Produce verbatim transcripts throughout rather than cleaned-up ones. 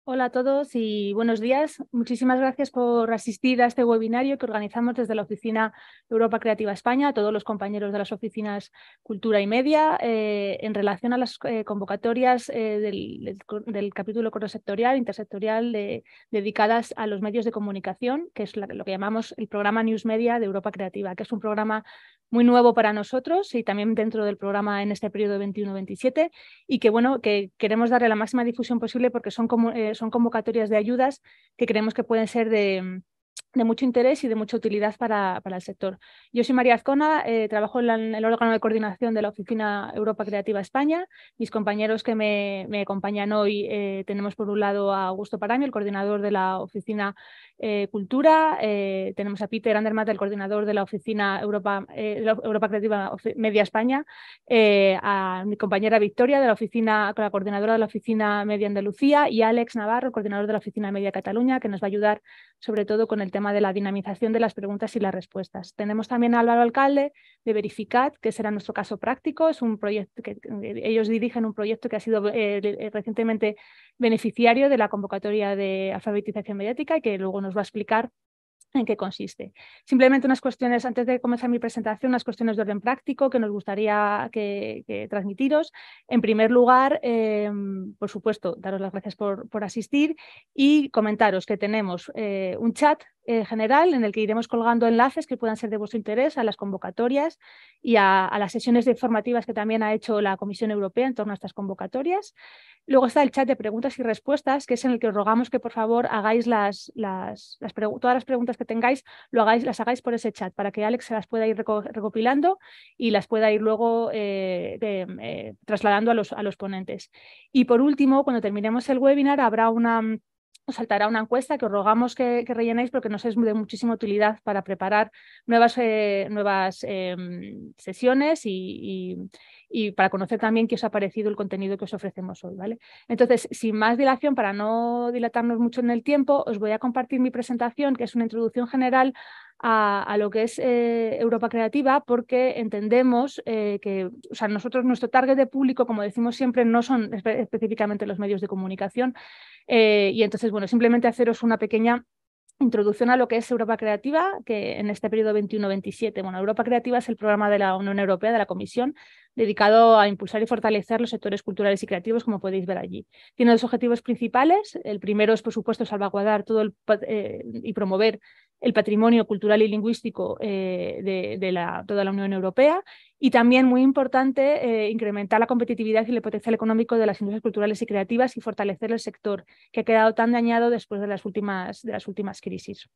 Hola a todos y buenos días. Muchísimas gracias por asistir a este webinario que organizamos desde la Oficina Europa Creativa España, a todos los compañeros de las oficinas Cultura y Media, eh, en relación a las eh, convocatorias eh, del, del, del capítulo crossectorial, intersectorial, de, dedicadas a los medios de comunicación, que es la, lo que llamamos el programa News Media de Europa Creativa, que es un programa muy nuevo para nosotros y también dentro del programa en este periodo veintiuno veintisiete, y que, bueno, que queremos darle la máxima difusión posible porque son, como, eh, son convocatorias de ayudas que creemos que pueden ser de, de mucho interés y de mucha utilidad para, para el sector. Yo soy María Azcona, eh, trabajo en, la, en el órgano de coordinación de la Oficina Europa Creativa España. Mis compañeros que me, me acompañan hoy, eh, tenemos por un lado a Augusto Paraño, el coordinador de la Oficina eh, Cultura, eh, tenemos a Peter Andermatt, el coordinador de la Oficina Europa, eh, Europa Creativa Media España, eh, a mi compañera Victoria, de la oficina, la coordinadora de la Oficina Media Andalucía, y a Alex Navarro, el coordinador de la Oficina Media Cataluña, que nos va a ayudar sobre todo con el tema de la dinamización de las preguntas y las respuestas. Tenemos también a Álvaro Alcalde de Verificat, que será nuestro caso práctico. Es un proyecto que ellos dirigen, un proyecto que ha sido eh, recientemente beneficiario de la convocatoria de alfabetización mediática y que luego nos va a explicar en qué consiste. Simplemente unas cuestiones, antes de comenzar mi presentación, unas cuestiones de orden práctico que nos gustaría que, que transmitiros. En primer lugar, eh, por supuesto, daros las gracias por, por asistir y comentaros que tenemos eh, un chat eh, general en el que iremos colgando enlaces que puedan ser de vuestro interés a las convocatorias y a, a las sesiones informativas que también ha hecho la Comisión Europea en torno a estas convocatorias. Luego está el chat de preguntas y respuestas, que es en el que os rogamos que por favor hagáis las, las, las todas las preguntas que tengáis, lo hagáis, las hagáis por ese chat, para que Alex se las pueda ir recopilando y las pueda ir luego eh, de, eh, trasladando a los, a los ponentes. Y por último, cuando terminemos el webinar, habrá una... os saltará una encuesta que os rogamos que, que rellenéis porque nos es de muchísima utilidad para preparar nuevas, eh, nuevas eh, sesiones y, y, y para conocer también qué os ha parecido el contenido que os ofrecemos hoy, ¿vale? Entonces, sin más dilación, para no dilatarnos mucho en el tiempo, os voy a compartir mi presentación, que es una introducción general a, a lo que es eh, Europa Creativa, porque entendemos eh, que, o sea, nosotros, nuestro target de público, como decimos siempre, no son espe específicamente los medios de comunicación, eh, y entonces, bueno, simplemente haceros una pequeña introducción a lo que es Europa Creativa, que en este periodo veintiuno veintisiete, bueno, Europa Creativa es el programa de la Unión Europea, de la Comisión, dedicado a impulsar y fortalecer los sectores culturales y creativos, como podéis ver allí. Tiene dos objetivos principales. El primero es, por supuesto, salvaguardar todo el, eh, y promover el patrimonio cultural y lingüístico eh, de, de la, toda la Unión Europea, y también, muy importante, eh, incrementar la competitividad y el potencial económico de las industrias culturales y creativas y fortalecer el sector, que ha quedado tan dañado después de las últimas, de las últimas crisis.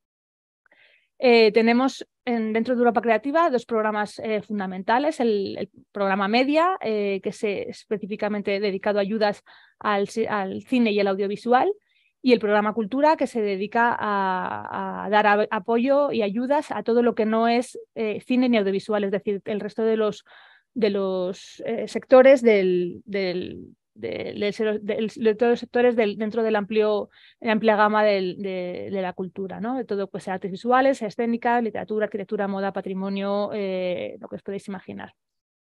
Eh, tenemos en, dentro de Europa Creativa dos programas eh, fundamentales. El, el programa Media, eh, que es específicamente dedicado a ayudas al, al cine y al audiovisual, y el programa Cultura, que se dedica a, a dar a, apoyo y ayudas a todo lo que no es eh, cine ni audiovisual, es decir, el resto de los, de los eh, sectores del, del, de, de, de, de todos los sectores del, dentro de la amplio, amplia gama del, de, de la cultura, ¿no? De todo, pues, artes visuales, escénicas, literatura, arquitectura, moda, patrimonio, eh, lo que os podéis imaginar.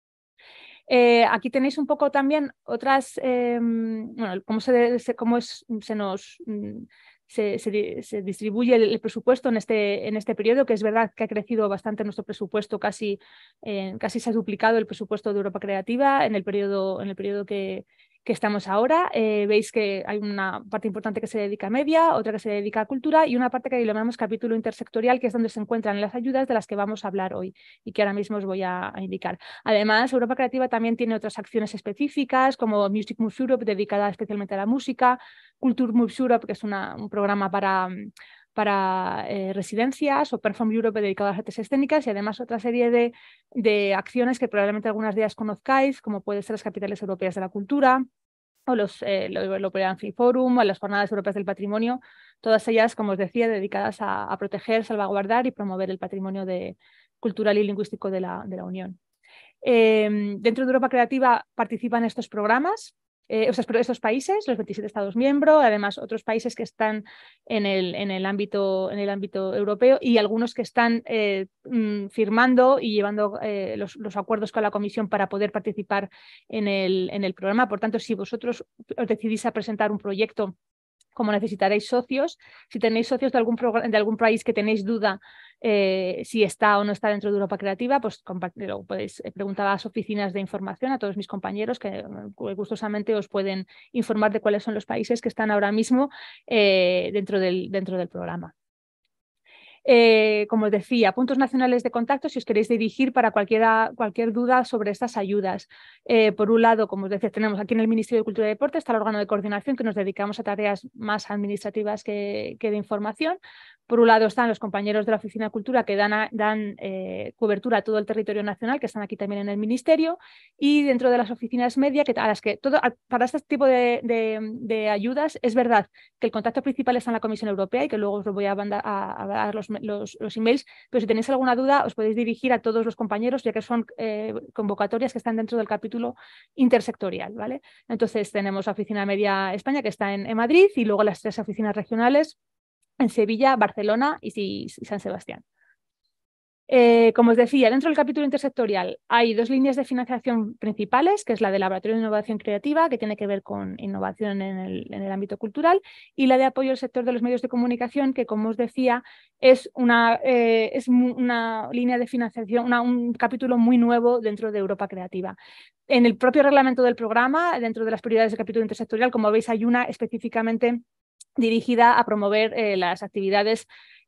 Eh, aquí tenéis un poco también otras, eh, bueno, cómo, se, se, cómo es, se nos se, se, se distribuye el, el presupuesto en este, en este periodo, que es verdad que ha crecido bastante nuestro presupuesto, casi, eh, casi se ha duplicado el presupuesto de Europa Creativa en el periodo, en el periodo que, que estamos ahora. Eh, veis que hay una parte importante que se dedica a media, otra que se dedica a cultura y una parte que llamamos capítulo intersectorial, que es donde se encuentran las ayudas de las que vamos a hablar hoy y que ahora mismo os voy a, a indicar. Además, Europa Creativa también tiene otras acciones específicas, como Music Moves Europe, dedicada especialmente a la música, Culture Moves Europe, que es una, un programa para, para eh, residencias, o Perform Europe, dedicado a las artes escénicas, y además otra serie de, de acciones que probablemente algunas de ellas conozcáis, como pueden ser las capitales europeas de la cultura, o los, eh, el European Film Forum, o las jornadas europeas del patrimonio, todas ellas, como os decía, dedicadas a, a proteger, salvaguardar y promover el patrimonio de, cultural y lingüístico de la, de la Unión. Eh, dentro de Europa Creativa participan estos programas, eh, estos países, los veintisiete Estados miembros, además otros países que están en el, en el, ámbito, en el ámbito europeo, y algunos que están eh, firmando y llevando eh, los, los acuerdos con la Comisión para poder participar en el, en el programa. Por tanto, si vosotros os decidís a presentar un proyecto como necesitaréis socios. Si tenéis socios de algún, de algún país que tenéis duda eh, si está o no está dentro de Europa Creativa, pues lo podéis preguntar a las oficinas de información, a todos mis compañeros que gustosamente os pueden informar de cuáles son los países que están ahora mismo eh, dentro, del, dentro del programa. Eh, como os decía, puntos nacionales de contacto si os queréis dirigir para cualquiera, cualquier duda sobre estas ayudas. Eh, por un lado, como os decía, tenemos aquí en el Ministerio de Cultura y Deporte, está el órgano de coordinación que nos dedicamos a tareas más administrativas que, que de información. Por un lado están los compañeros de la Oficina de Cultura que dan, a, dan eh, cobertura a todo el territorio nacional, que están aquí también en el Ministerio, y dentro de las oficinas media, que, a las que todo, para este tipo de, de, de ayudas es verdad que el contacto principal está en la Comisión Europea y que luego os lo voy a mandar a, a dar los, los, los emails, pero si tenéis alguna duda os podéis dirigir a todos los compañeros, ya que son eh, convocatorias que están dentro del capítulo intersectorial, ¿vale? Entonces tenemos la Oficina Media España que está en, en Madrid y luego las tres oficinas regionales en Sevilla, Barcelona y, y, y San Sebastián. Eh, como os decía, dentro del capítulo intersectorial hay dos líneas de financiación principales, que es la de Laboratorio de Innovación Creativa, que tiene que ver con innovación en el, en el ámbito cultural, y la de apoyo al sector de los medios de comunicación, que, como os decía, es una, eh, es una línea de financiación, una, un capítulo muy nuevo dentro de Europa Creativa. En el propio reglamento del programa, dentro de las prioridades del capítulo intersectorial, como veis, hay una específicamente dirigida a promover eh, las actividades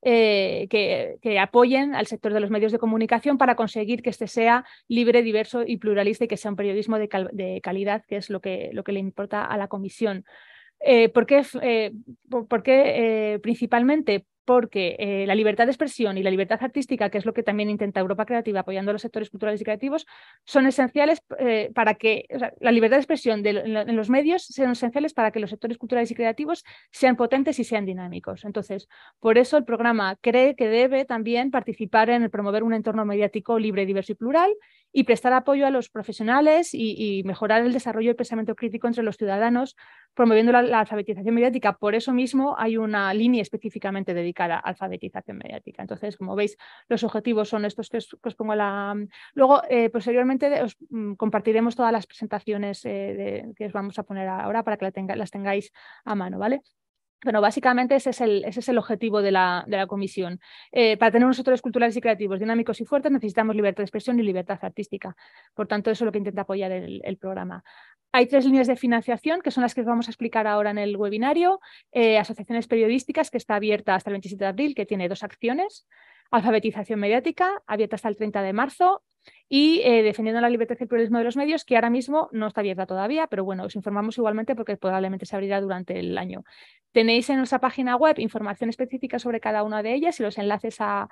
Eh, que, que apoyen al sector de los medios de comunicación para conseguir que este sea libre, diverso y pluralista y que sea un periodismo de, cal de calidad, que es lo que, lo que le importa a la Comisión. Eh, ¿Por qué, eh, por, por qué eh, principalmente? Porque eh, la libertad de expresión y la libertad artística, que es lo que también intenta Europa Creativa apoyando a los sectores culturales y creativos, son esenciales eh, para que o sea, la libertad de expresión de, en, en los medios sean esenciales para que los sectores culturales y creativos sean potentes y sean dinámicos. Entonces, por eso el programa cree que debe también participar en el promover un entorno mediático libre, diverso y plural y prestar apoyo a los profesionales y, y mejorar el desarrollo y el pensamiento crítico entre los ciudadanos, promoviendo la, la alfabetización mediática. Por eso mismo hay una línea específicamente dedicada a alfabetización mediática. Entonces, como veis, los objetivos son estos que os, que os pongo la... Luego, eh, posteriormente, os mm, compartiremos todas las presentaciones eh, de, que os vamos a poner ahora para que la tenga, las tengáis a mano, ¿vale? Bueno, básicamente ese es el, ese es el objetivo de la, de la comisión. Eh, para tener unos sectores culturales y creativos dinámicos y fuertes necesitamos libertad de expresión y libertad artística. Por tanto, eso es lo que intenta apoyar el, el programa. Hay tres líneas de financiación que son las que vamos a explicar ahora en el webinario. Eh, asociaciones periodísticas, que está abierta hasta el veintisiete de abril, que tiene dos acciones. Alfabetización mediática, abierta hasta el treinta de marzo. Y eh, defendiendo la libertad y el pluralismo de los medios, que ahora mismo no está abierta todavía, pero bueno, os informamos igualmente porque probablemente se abrirá durante el año. Tenéis en nuestra página web información específica sobre cada una de ellas y los enlaces a,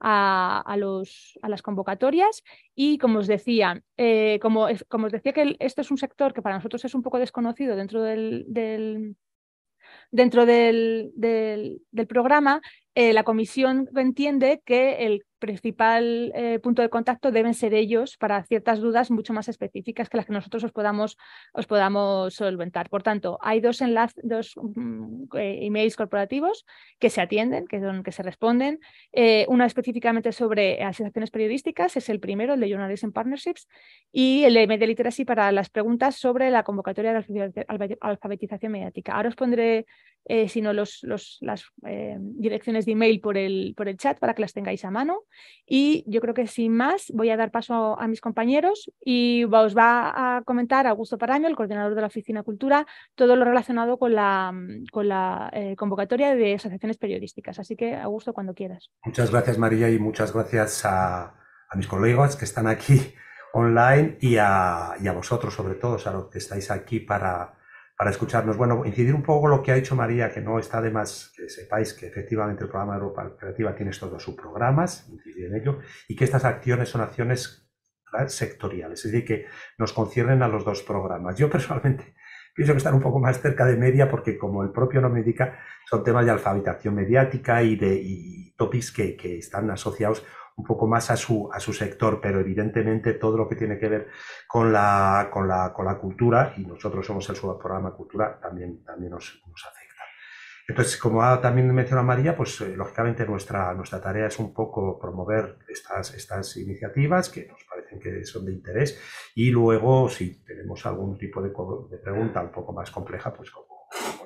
a, a, los, a las convocatorias. Y como os decía, eh, como, como os decía que el, esto es un sector que para nosotros es un poco desconocido dentro del, del, dentro del, del, del programa, eh, la comisión entiende que el principal eh, punto de contacto deben ser ellos para ciertas dudas mucho más específicas que las que nosotros os podamos, os podamos solventar. Por tanto, hay dos enlaces, dos um, eh, emails corporativos que se atienden, que, son, que se responden. Eh, una específicamente sobre asociaciones periodísticas, es el primero, el de Journalism Partnerships, y el de Media Literacy para las preguntas sobre la convocatoria de alfabetización mediática. Ahora os pondré, eh, si no, los, los, las eh, direcciones de email por el, por el chat para que las tengáis a mano. Y yo creo que sin más voy a dar paso a mis compañeros y os va a comentar Augusto Paraño, el coordinador de la Oficina Cultura, todo lo relacionado con la, con la eh, convocatoria de asociaciones periodísticas. Así que, Augusto, cuando quieras. Muchas gracias, María, y muchas gracias a, a mis colegas que están aquí online y a, y a vosotros, sobre todo, a los que estáis aquí para, para escucharnos. Bueno, incidir un poco lo que ha dicho María, que no está de más que sepáis que efectivamente el programa de Europa Creativa tiene estos dos subprogramas, incidir en ello, y que estas acciones son acciones sectoriales, es decir, que nos conciernen a los dos programas. Yo personalmente pienso que están un poco más cerca de media porque, como el propio nombre indica, son temas de alfabetización mediática y de y topics que, que están asociados un poco más a su, a su sector, pero evidentemente todo lo que tiene que ver con la, con la, con la cultura, y nosotros somos el subprograma Cultura, también, también nos, nos afecta. Entonces, como ha también mencionado María, pues eh, lógicamente nuestra, nuestra tarea es un poco promover estas, estas iniciativas que nos parecen que son de interés, y luego si tenemos algún tipo de, de pregunta un poco más compleja, pues como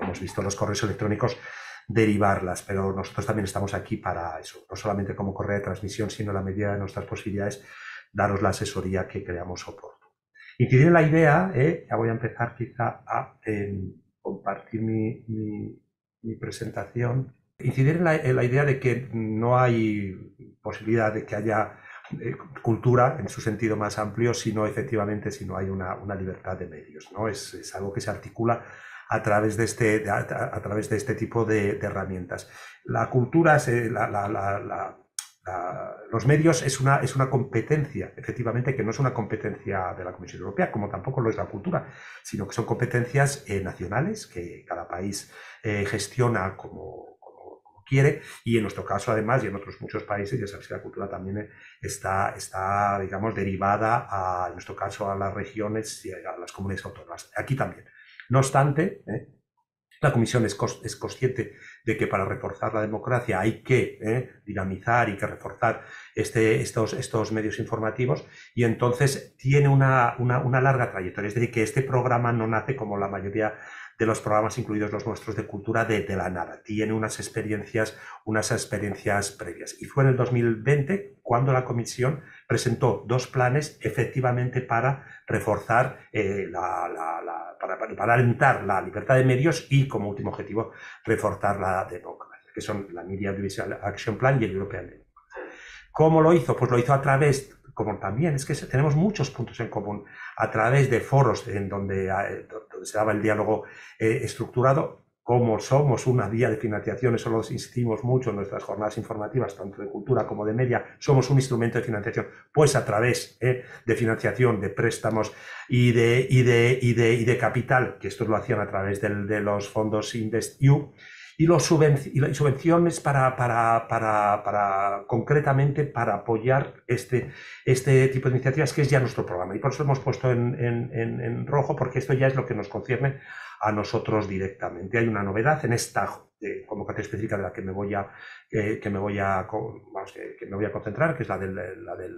hemos visto los correos electrónicos, derivarlas, pero nosotros también estamos aquí para eso, no solamente como correa de transmisión, sino en la medida de nuestras posibilidades, daros la asesoría que creamos oportuna. Incidir en la idea, eh, ya voy a empezar quizá a eh, compartir mi, mi, mi presentación, incidir en la, en la idea de que no hay posibilidad de que haya eh, cultura en su sentido más amplio, sino efectivamente si no hay una, una libertad de medios, ¿no? Es, es algo que se articula a través de este, de, a, a través de este tipo de, de herramientas. La cultura, se, la, la, la, la, la, los medios es una, es una competencia, efectivamente, que no es una competencia de la Comisión Europea, como tampoco lo es la cultura, sino que son competencias eh, nacionales que cada país eh, gestiona como quiere, y en nuestro caso además y en otros muchos países ya sabéis que la cultura también está, está digamos derivada a, en nuestro caso a las regiones y a las comunidades autónomas, aquí también. No obstante, ¿eh? la Comisión es, cos es consciente de que para reforzar la democracia hay que ¿eh? dinamizar y que reforzar este, estos, estos medios informativos, y entonces tiene una, una, una larga trayectoria, es decir, que este programa no nace como la mayoría de los programas, incluidos los nuestros de cultura, de, de la nada. Tiene unas experiencias, unas experiencias previas. Y fue en el dos mil veinte cuando la Comisión presentó dos planes efectivamente para reforzar, eh, la, la, la, para, para alentar la libertad de medios y, como último objetivo, reforzar la democracia, que son la Media Audiovisual Action Plan y el European Democracy. ¿Cómo lo hizo? Pues lo hizo a través, como también, es que tenemos muchos puntos en común, a través de foros en donde, donde se daba el diálogo eh, estructurado. Como somos una vía de financiación, eso lo insistimos mucho en nuestras jornadas informativas, tanto de cultura como de media, somos un instrumento de financiación, pues a través eh, de financiación, de préstamos y de, y, de, y, de, y de capital, que estos lo hacían a través del, de los fondos InvestEU, y las subvenciones para, para, para, para, concretamente para apoyar este, este tipo de iniciativas, que es ya nuestro programa. Y por eso lo hemos puesto en, en, en, en rojo, porque esto ya es lo que nos concierne a nosotros directamente. Hay una novedad en esta eh, convocatoria específica de la que me voy a, eh, que me voy a, vamos, que, que me voy a concentrar, que es la, del, la del,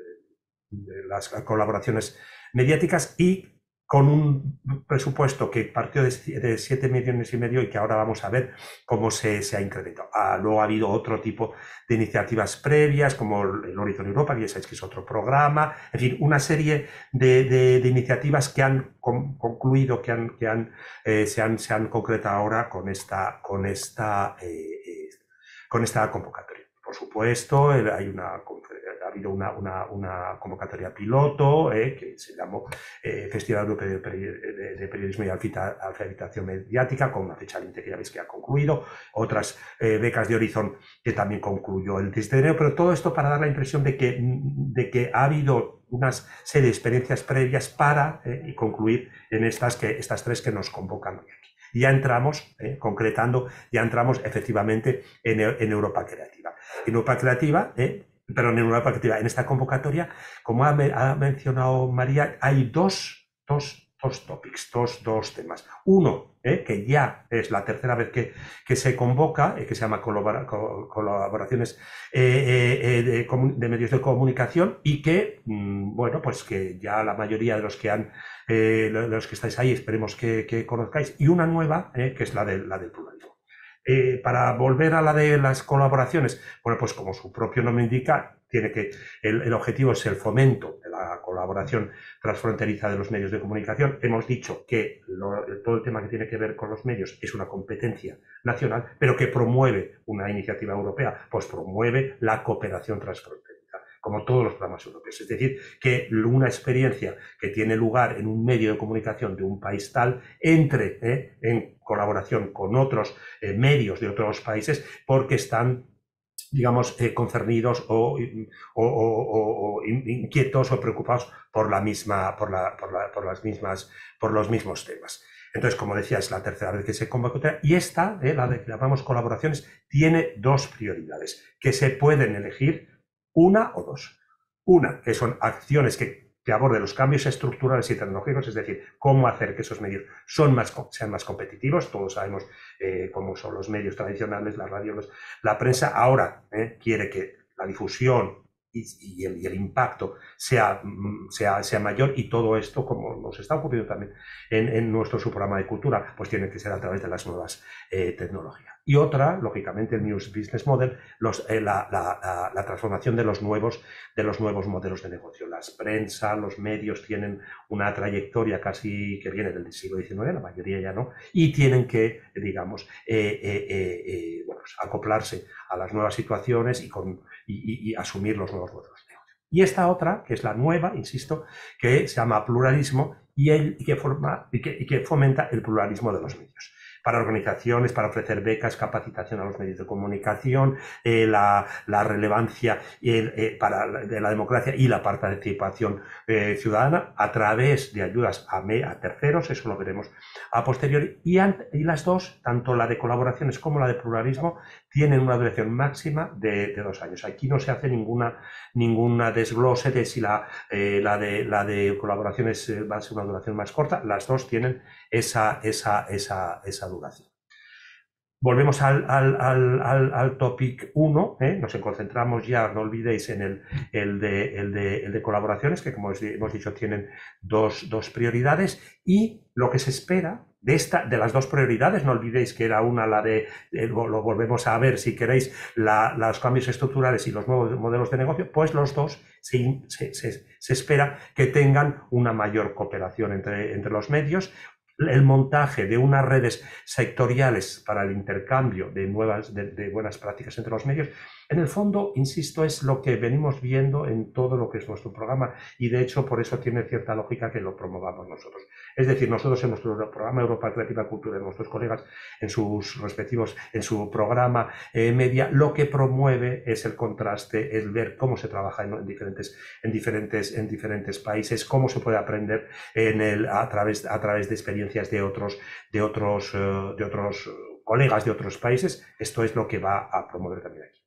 de las colaboraciones mediáticas, y con un presupuesto que partió de siete millones y medio y que ahora vamos a ver cómo se, se ha incrementado. Ah, luego ha habido otro tipo de iniciativas previas, como el Horizon Europa, que ya sabéis que es otro programa, en fin, una serie de, de, de iniciativas que han con, concluido, que, han, que han, eh, se, han, se han concretado ahora con esta, con esta, eh, con esta convocatoria. Por supuesto, hay una, ha habido una, una, una convocatoria piloto eh, que se llamó eh, Festival Europeo de, de, de Periodismo y Alfabetización Mediática, con una fecha límite que ya veis que ha concluido, otras eh, becas de Horizon que también concluyó el diez de enero, pero todo esto para dar la impresión de que, de que ha habido una serie de experiencias previas para eh, y concluir en estas, que, estas tres que nos convocan hoy aquí. Ya entramos, eh, concretando, ya entramos efectivamente en, en Europa Creativa. En Europa Creativa, eh, perdón, en Europa Creativa, en esta convocatoria, como ha, ha mencionado María, hay dos, dos, dos topics, dos, dos temas. Uno, eh, que ya es la tercera vez que, que se convoca, eh, que se llama colabora, co, colaboraciones eh, eh, de, de medios de comunicación, y que, mmm, bueno, pues que ya la mayoría de los que han Eh, los que estáis ahí, esperemos que, que conozcáis, y una nueva, eh, que es la, de, la del pluralismo. Eh, para volver a la de las colaboraciones, bueno, pues como su propio nombre indica, tiene que, el, el objetivo es el fomento de la colaboración transfronteriza de los medios de comunicación. Hemos dicho que lo, todo el tema que tiene que ver con los medios es una competencia nacional, pero que promueve una iniciativa europea, pues promueve la cooperación transfronteriza, como todos los programas europeos. Es decir, que una experiencia que tiene lugar en un medio de comunicación de un país tal entre eh, en colaboración con otros eh, medios de otros países, porque están, digamos, eh, concernidos o, o, o, o inquietos o preocupados por la misma, por, la, por, la, por las mismas, por los mismos temas. Entonces, como decía, es la tercera vez que se convoca, y esta, eh, la de que llamamos colaboraciones, tiene dos prioridades que se pueden elegir, una o dos. Una, que son acciones que, que aborden los cambios estructurales y tecnológicos, es decir, cómo hacer que esos medios son más, sean más competitivos. Todos sabemos eh, cómo son los medios tradicionales, la radio, los, la prensa. Ahora eh, quiere que la difusión y, y, el, y el impacto sea, sea, sea mayor, y todo esto, como nos está ocurriendo también en, en nuestro subprograma de cultura, pues tiene que ser a través de las nuevas eh, tecnologías. Y otra, lógicamente, el New Business Model, los, eh, la, la, la, la transformación de los, nuevos, de los nuevos modelos de negocio. Las prensa, los medios tienen una trayectoria casi que viene del siglo diecinueve, la mayoría ya no, y tienen que, digamos, eh, eh, eh, eh, bueno, acoplarse a las nuevas situaciones y, con, y, y, y asumir los nuevos modelos de negocio. Y esta otra, que es la nueva, insisto, que se llama pluralismo y, el, y, que, forma, y, que, y que fomenta el pluralismo de los medios. Para organizaciones, para ofrecer becas, capacitación a los medios de comunicación, eh, la, la relevancia eh, eh, para la, de la democracia y la participación eh, ciudadana a través de ayudas a, me, a terceros, eso lo veremos a posteriori, y, y las dos, tanto la de colaboraciones como la de pluralismo, tienen una duración máxima de, de dos años. Aquí no se hace ninguna, ninguna desglose de si la, eh, la, de, la de colaboraciones eh, va a ser una duración más corta. Las dos tienen esa, esa, esa, esa duración. Volvemos al, al, al, al topic uno, ¿eh? Nos concentramos ya, no olvidéis, en el, el, de, el, de, el de colaboraciones, que como hemos dicho tienen dos, dos prioridades, y lo que se espera de, esta, de las dos prioridades, no olvidéis que era una la de, eh, lo volvemos a ver si queréis, la, los cambios estructurales y los nuevos modelos de negocio, pues los dos se, se, se, se espera que tengan una mayor cooperación entre, entre los medios, el montaje de unas redes sectoriales para el intercambio de, nuevas, de, de buenas prácticas entre los medios. En el fondo, insisto, es lo que venimos viendo en todo lo que es nuestro programa, y de hecho por eso tiene cierta lógica que lo promovamos nosotros. Es decir, nosotros en nuestro programa Europa Creativa Cultura, de nuestros colegas en sus respectivos, en su programa eh, media, lo que promueve es el contraste, es ver cómo se trabaja en, en, diferentes, en, diferentes, en diferentes países, cómo se puede aprender en el, a, través, a través de experiencias de otros, de otros, uh, de otros colegas de otros países. Esto es lo que va a promover también aquí.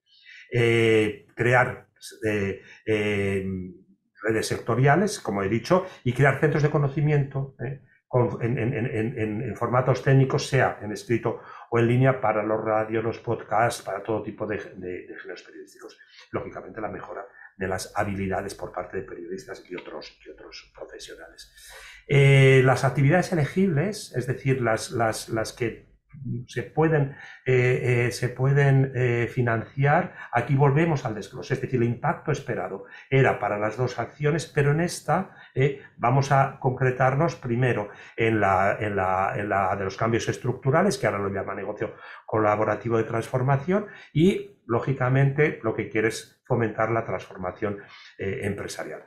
Eh, crear eh, eh, redes sectoriales, como he dicho, y crear centros de conocimiento eh, con, en, en, en, en formatos técnicos, sea en escrito o en línea, para los radios, los podcasts, para todo tipo de, de, de géneros periodísticos. Lógicamente, la mejora de las habilidades por parte de periodistas y otros, y otros profesionales. Eh, las actividades elegibles, es decir, las, las, las que se pueden, eh, eh, se pueden eh, financiar, aquí volvemos al desglose, es decir, el impacto esperado era para las dos acciones, pero en esta eh, vamos a concretarnos primero en la, en, la, en la de los cambios estructurales, que ahora lo llama negocio colaborativo de transformación, y lógicamente lo que quiere es fomentar la transformación eh, empresarial.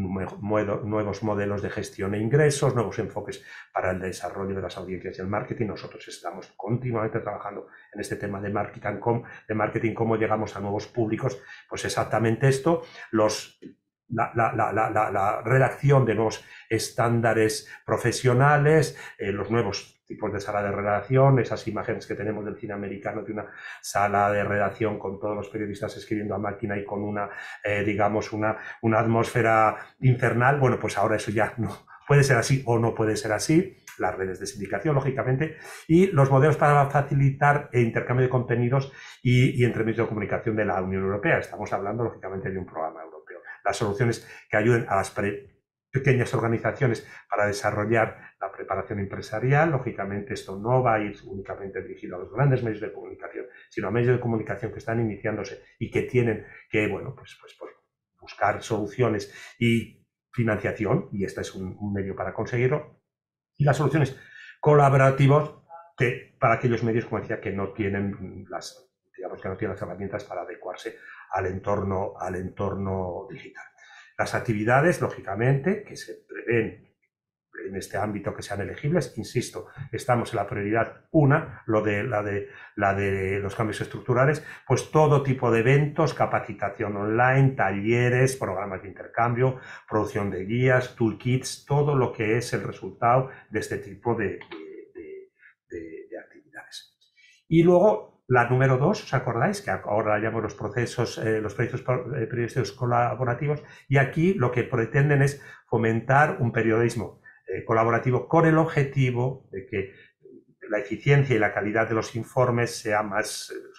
Nuevos modelos de gestión e ingresos, nuevos enfoques para el desarrollo de las audiencias y el marketing. Nosotros estamos continuamente trabajando en este tema de marketing, de marketing, cómo llegamos a nuevos públicos. Pues exactamente esto, los, la, la, la, la, la redacción de nuevos estándares profesionales, eh, los nuevos tipos de sala de redacción, esas imágenes que tenemos del cine americano de una sala de redacción con todos los periodistas escribiendo a máquina y con una, eh, digamos, una, una atmósfera infernal. Bueno, pues ahora eso ya no puede ser así o no puede ser así. Las redes de sindicación, lógicamente, y los modelos para facilitar el intercambio de contenidos y, y entre medios de comunicación de la Unión Europea. Estamos hablando, lógicamente, de un programa europeo. Las soluciones que ayuden a las pre pequeñas organizaciones para desarrollar la preparación empresarial. Lógicamente, esto no va a ir únicamente dirigido a los grandes medios de comunicación, sino a medios de comunicación que están iniciándose y que tienen que, bueno, pues, pues, pues buscar soluciones y financiación, y este es un, un medio para conseguirlo. Y las soluciones colaborativas que, para aquellos medios, como decía, que no tienen las, digamos, que no tienen las herramientas para adecuarse al entorno, al entorno digital. Las actividades, lógicamente, que se prevén en este ámbito que sean elegibles, insisto, estamos en la prioridad una, lo de, la, de, la de los cambios estructurales, pues todo tipo de eventos, capacitación online, talleres, programas de intercambio, producción de guías, toolkits, todo lo que es el resultado de este tipo de, de, de, de actividades. Y luego, la número dos, ¿os acordáis? Que ahora llamamos los procesos, eh, los proyectos eh, periodísticos colaborativos, y aquí lo que pretenden es fomentar un periodismo eh, colaborativo con el objetivo de que la eficiencia y la calidad de los informes sea más,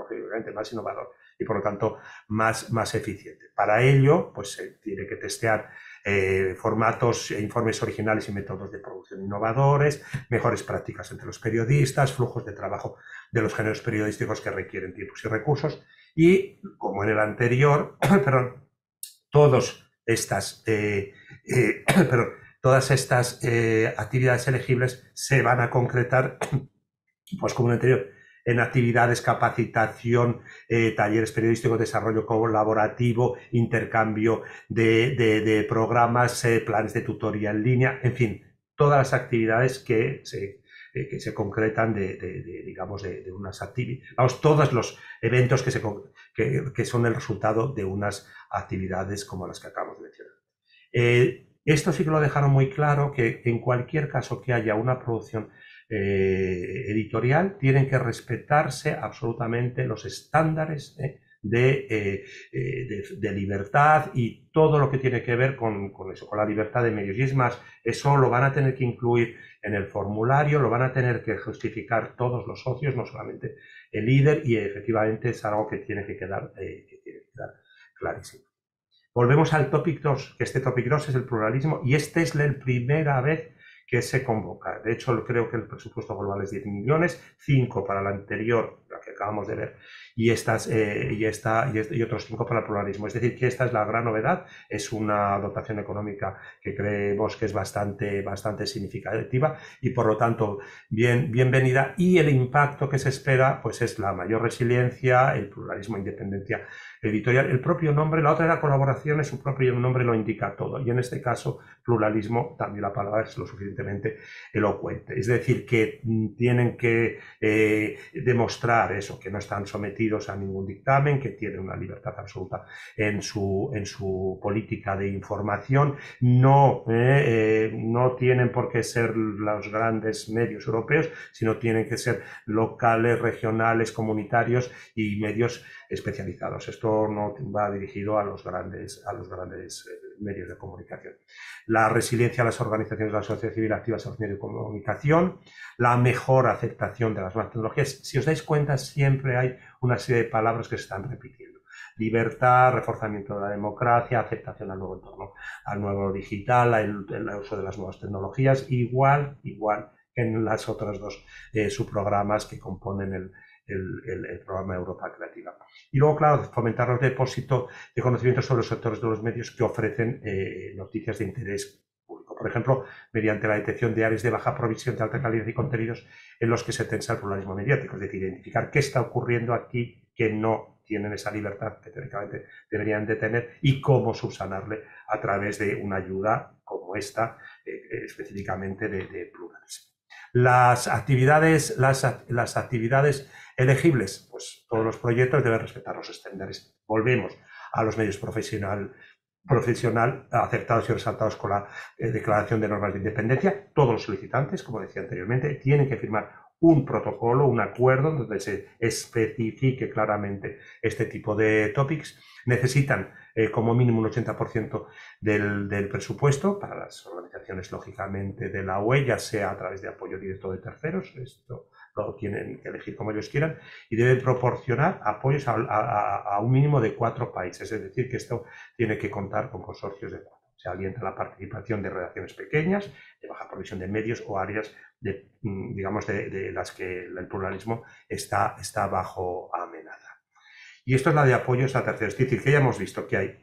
lógicamente más innovador y por lo tanto más, más eficiente. Para ello, pues se tiene que testear eh, formatos e informes originales y métodos de producción innovadores, mejores prácticas entre los periodistas, flujos de trabajo de los géneros periodísticos que requieren tiempos y recursos y, como en el anterior, perdón, todos estas, eh, eh, perdón, todas estas eh, actividades elegibles se van a concretar, pues como en el anterior, en actividades, capacitación, eh, talleres periodísticos, desarrollo colaborativo, intercambio de, de, de programas, eh, planes de tutoría en línea, en fin, todas las actividades que se, eh, que se concretan de, de, de digamos, de, de unas actividades, vamos, todos los eventos que, se, que, que son el resultado de unas actividades como las que acabamos de mencionar. Eh, esto sí que lo dejaron muy claro, que en cualquier caso que haya una producción eh, editorial, tienen que respetarse absolutamente los estándares eh, de, eh, de, de libertad y todo lo que tiene que ver con, con eso, con la libertad de medios. Y es más, eso lo van a tener que incluir en el formulario, lo van a tener que justificar todos los socios, no solamente el líder, y efectivamente es algo que tiene que quedar, eh, que tiene que quedar clarísimo. Volvemos al topic dos, que este topic dos es el pluralismo y esta es la primera vez que se convoca. De hecho, creo que el presupuesto global es diez millones, cinco para la anterior, la que acabamos de ver, y, estas, eh, y, esta, y, este, y otros cinco para el pluralismo. Es decir, que esta es la gran novedad, es una dotación económica que creemos que es bastante, bastante significativa y, por lo tanto, bien, bienvenida. Y el impacto que se espera pues es la mayor resiliencia, el pluralismo e independencia editorial. El propio nombre, la otra era colaboración, su propio nombre lo indica todo. Y en este caso, pluralismo, también la palabra es lo suficientemente elocuente. Es decir, que tienen que eh, demostrar eso, que no están sometidos a ningún dictamen, que tienen una libertad absoluta en su, en su política de información. No, eh, eh, no tienen por qué ser los grandes medios europeos, sino tienen que ser locales, regionales, comunitarios y medios especializados. Esto no va dirigido a los grandes, a los grandes eh, medios de comunicación. La resiliencia a las organizaciones de la sociedad civil activas en los medios de comunicación, la mejor aceptación de las nuevas tecnologías. Si os dais cuenta, siempre hay una serie de palabras que se están repitiendo. Libertad, reforzamiento de la democracia, aceptación al nuevo entorno, al nuevo digital, el, el uso de las nuevas tecnologías, igual, igual que en las otras dos eh, subprogramas que componen el El, el, el programa Europa Creativa. Y luego, claro, fomentar el depósito de conocimientos sobre los sectores de los medios que ofrecen eh, noticias de interés público. Por ejemplo, mediante la detección de áreas de baja provisión de alta calidad y contenidos en los que se tensa el pluralismo mediático, es decir, identificar qué está ocurriendo aquí que no tienen esa libertad que teóricamente deberían de tener y cómo subsanarle a través de una ayuda como esta, eh, específicamente de, de pluralismo. Las actividades, las, las actividades elegibles, pues todos los proyectos deben respetar los estándares. Volvemos a los medios profesional, profesional acertados y resaltados con la eh, declaración de normas de independencia. Todos los solicitantes, como decía anteriormente, tienen que firmar un protocolo, un acuerdo donde se especifique claramente este tipo de topics. Necesitan eh, como mínimo un ochenta por ciento del, del presupuesto para las organizaciones, lógicamente, de la U E, ya sea a través de apoyo directo de terceros, esto lo tienen que elegir como ellos quieran, y deben proporcionar apoyos a, a, a un mínimo de cuatro países, es decir, que esto tiene que contar con consorcios de cuatro. Se alienta la participación de redacciones pequeñas, de baja provisión de medios o áreas, de, digamos, de, de las que el pluralismo está, está bajo amenaza. Y esto es la de apoyos a terceros. Es decir, que ya hemos visto que hay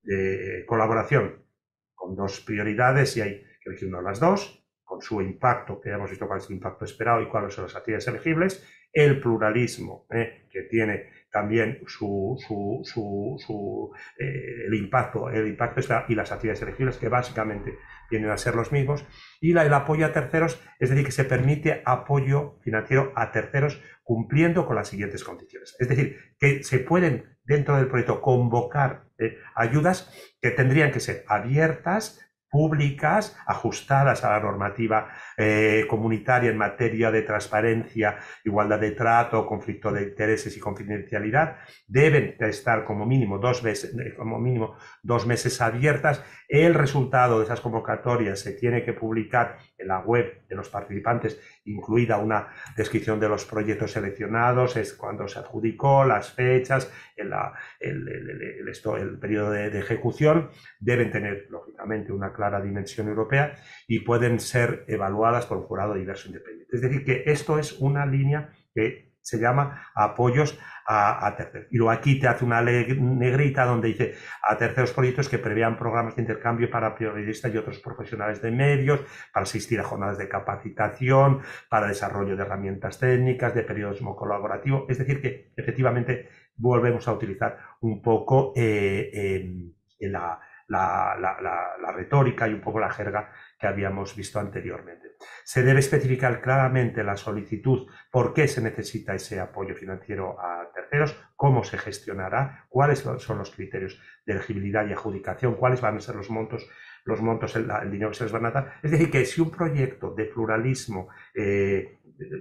eh, colaboración con dos prioridades y hay que elegir una de las dos, con su impacto, que ya hemos visto cuál es el impacto esperado y cuáles son las actividades elegibles, el pluralismo, eh, que tiene también su, su, su, su eh, el impacto, el impacto está, y las actividades elegibles, que básicamente vienen a ser los mismos, y la, el apoyo a terceros, es decir, que se permite apoyo financiero a terceros cumpliendo con las siguientes condiciones. Es decir, que se pueden dentro del proyecto convocar eh, ayudas que tendrían que ser abiertas, públicas, ajustadas a la normativa eh, comunitaria en materia de transparencia, igualdad de trato, conflicto de intereses y confidencialidad. Deben estar como mínimo dos meses, como mínimo dos meses abiertas. El resultado de esas convocatorias se tiene que publicar en la web de los participantes, incluida una descripción de los proyectos seleccionados, es cuando se adjudicó, las fechas, el, el, el, el, esto, el periodo de, de ejecución. Deben tener, lógicamente, una clara dimensión europea y pueden ser evaluadas por un jurado diverso independiente. Es decir, que esto es una línea que se llama apoyos a, a terceros. Y luego aquí te hace una negrita donde dice a terceros proyectos que prevean programas de intercambio para periodistas y otros profesionales de medios, para asistir a jornadas de capacitación, para desarrollo de herramientas técnicas, de periodismo colaborativo. Es decir, que efectivamente volvemos a utilizar un poco eh, eh, la, la, la, la, la retórica y un poco la jerga que habíamos visto anteriormente. Se debe especificar claramente la solicitud, por qué se necesita ese apoyo financiero a terceros, cómo se gestionará, cuáles son los criterios de elegibilidad y adjudicación, cuáles van a ser los montos, los montos, el, el dinero que se les van a dar. Es decir, que si un proyecto de pluralismo eh,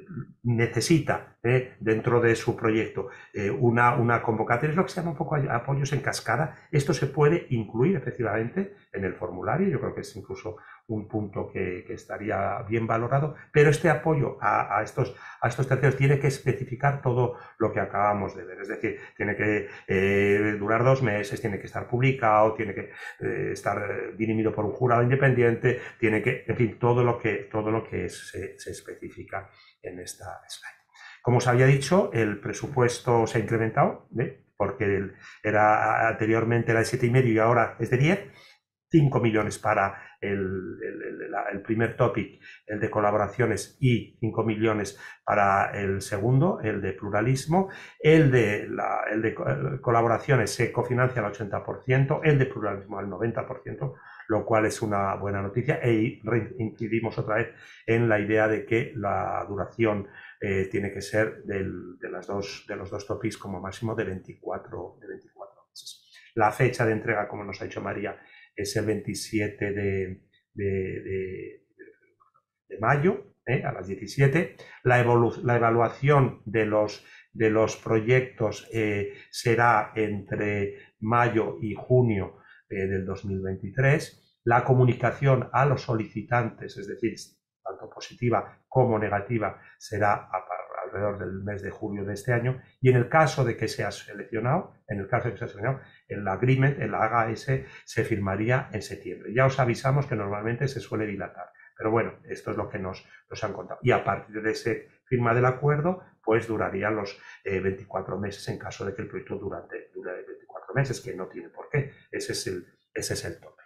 necesita eh, dentro de su proyecto eh, una, una convocatoria, es lo que se llama un poco apoyos en cascada. Esto se puede incluir efectivamente en el formulario, yo creo que es incluso un punto que, que estaría bien valorado, pero este apoyo a, a, estos, a estos terceros tiene que especificar todo lo que acabamos de ver, es decir, tiene que eh, durar dos meses, tiene que estar publicado, tiene que eh, estar dirimido por un jurado independiente, tiene que, en fin, todo lo que, todo lo que es, se, se especifica en esta slide. Como os había dicho, el presupuesto se ha incrementado, ¿eh? Porque el, era, anteriormente era de siete y medio y ahora es de diez. cinco millones para el, el, el, el primer topic, el de colaboraciones, y cinco millones para el segundo, el de pluralismo. El de, la, el de colaboraciones se cofinancia al ochenta por ciento, el de pluralismo al noventa por ciento, lo cual es una buena noticia, e incidimos otra vez en la idea de que la duración eh, tiene que ser del, de, las dos, de los dos topics como máximo de veinticuatro, de veinticuatro meses. La fecha de entrega, como nos ha dicho María, es el veintisiete de, de, de, de mayo, ¿eh? A las diecisiete. La, la evaluación de los, de los proyectos eh, será entre mayo y junio eh, del dos mil veintitrés. La comunicación a los solicitantes, es decir, tanto positiva como negativa, será a alrededor del mes de julio de este año, y en el caso de que sea seleccionado, en el caso de que sea seleccionado, el agreement, el A G A S, se firmaría en septiembre. Ya os avisamos que normalmente se suele dilatar, pero bueno, esto es lo que nos, nos han contado. Y a partir de ese firma del acuerdo, pues durarían los eh, veinticuatro meses en caso de que el proyecto durante, dure veinticuatro meses, que no tiene por qué. Ese es el, ese es el tope.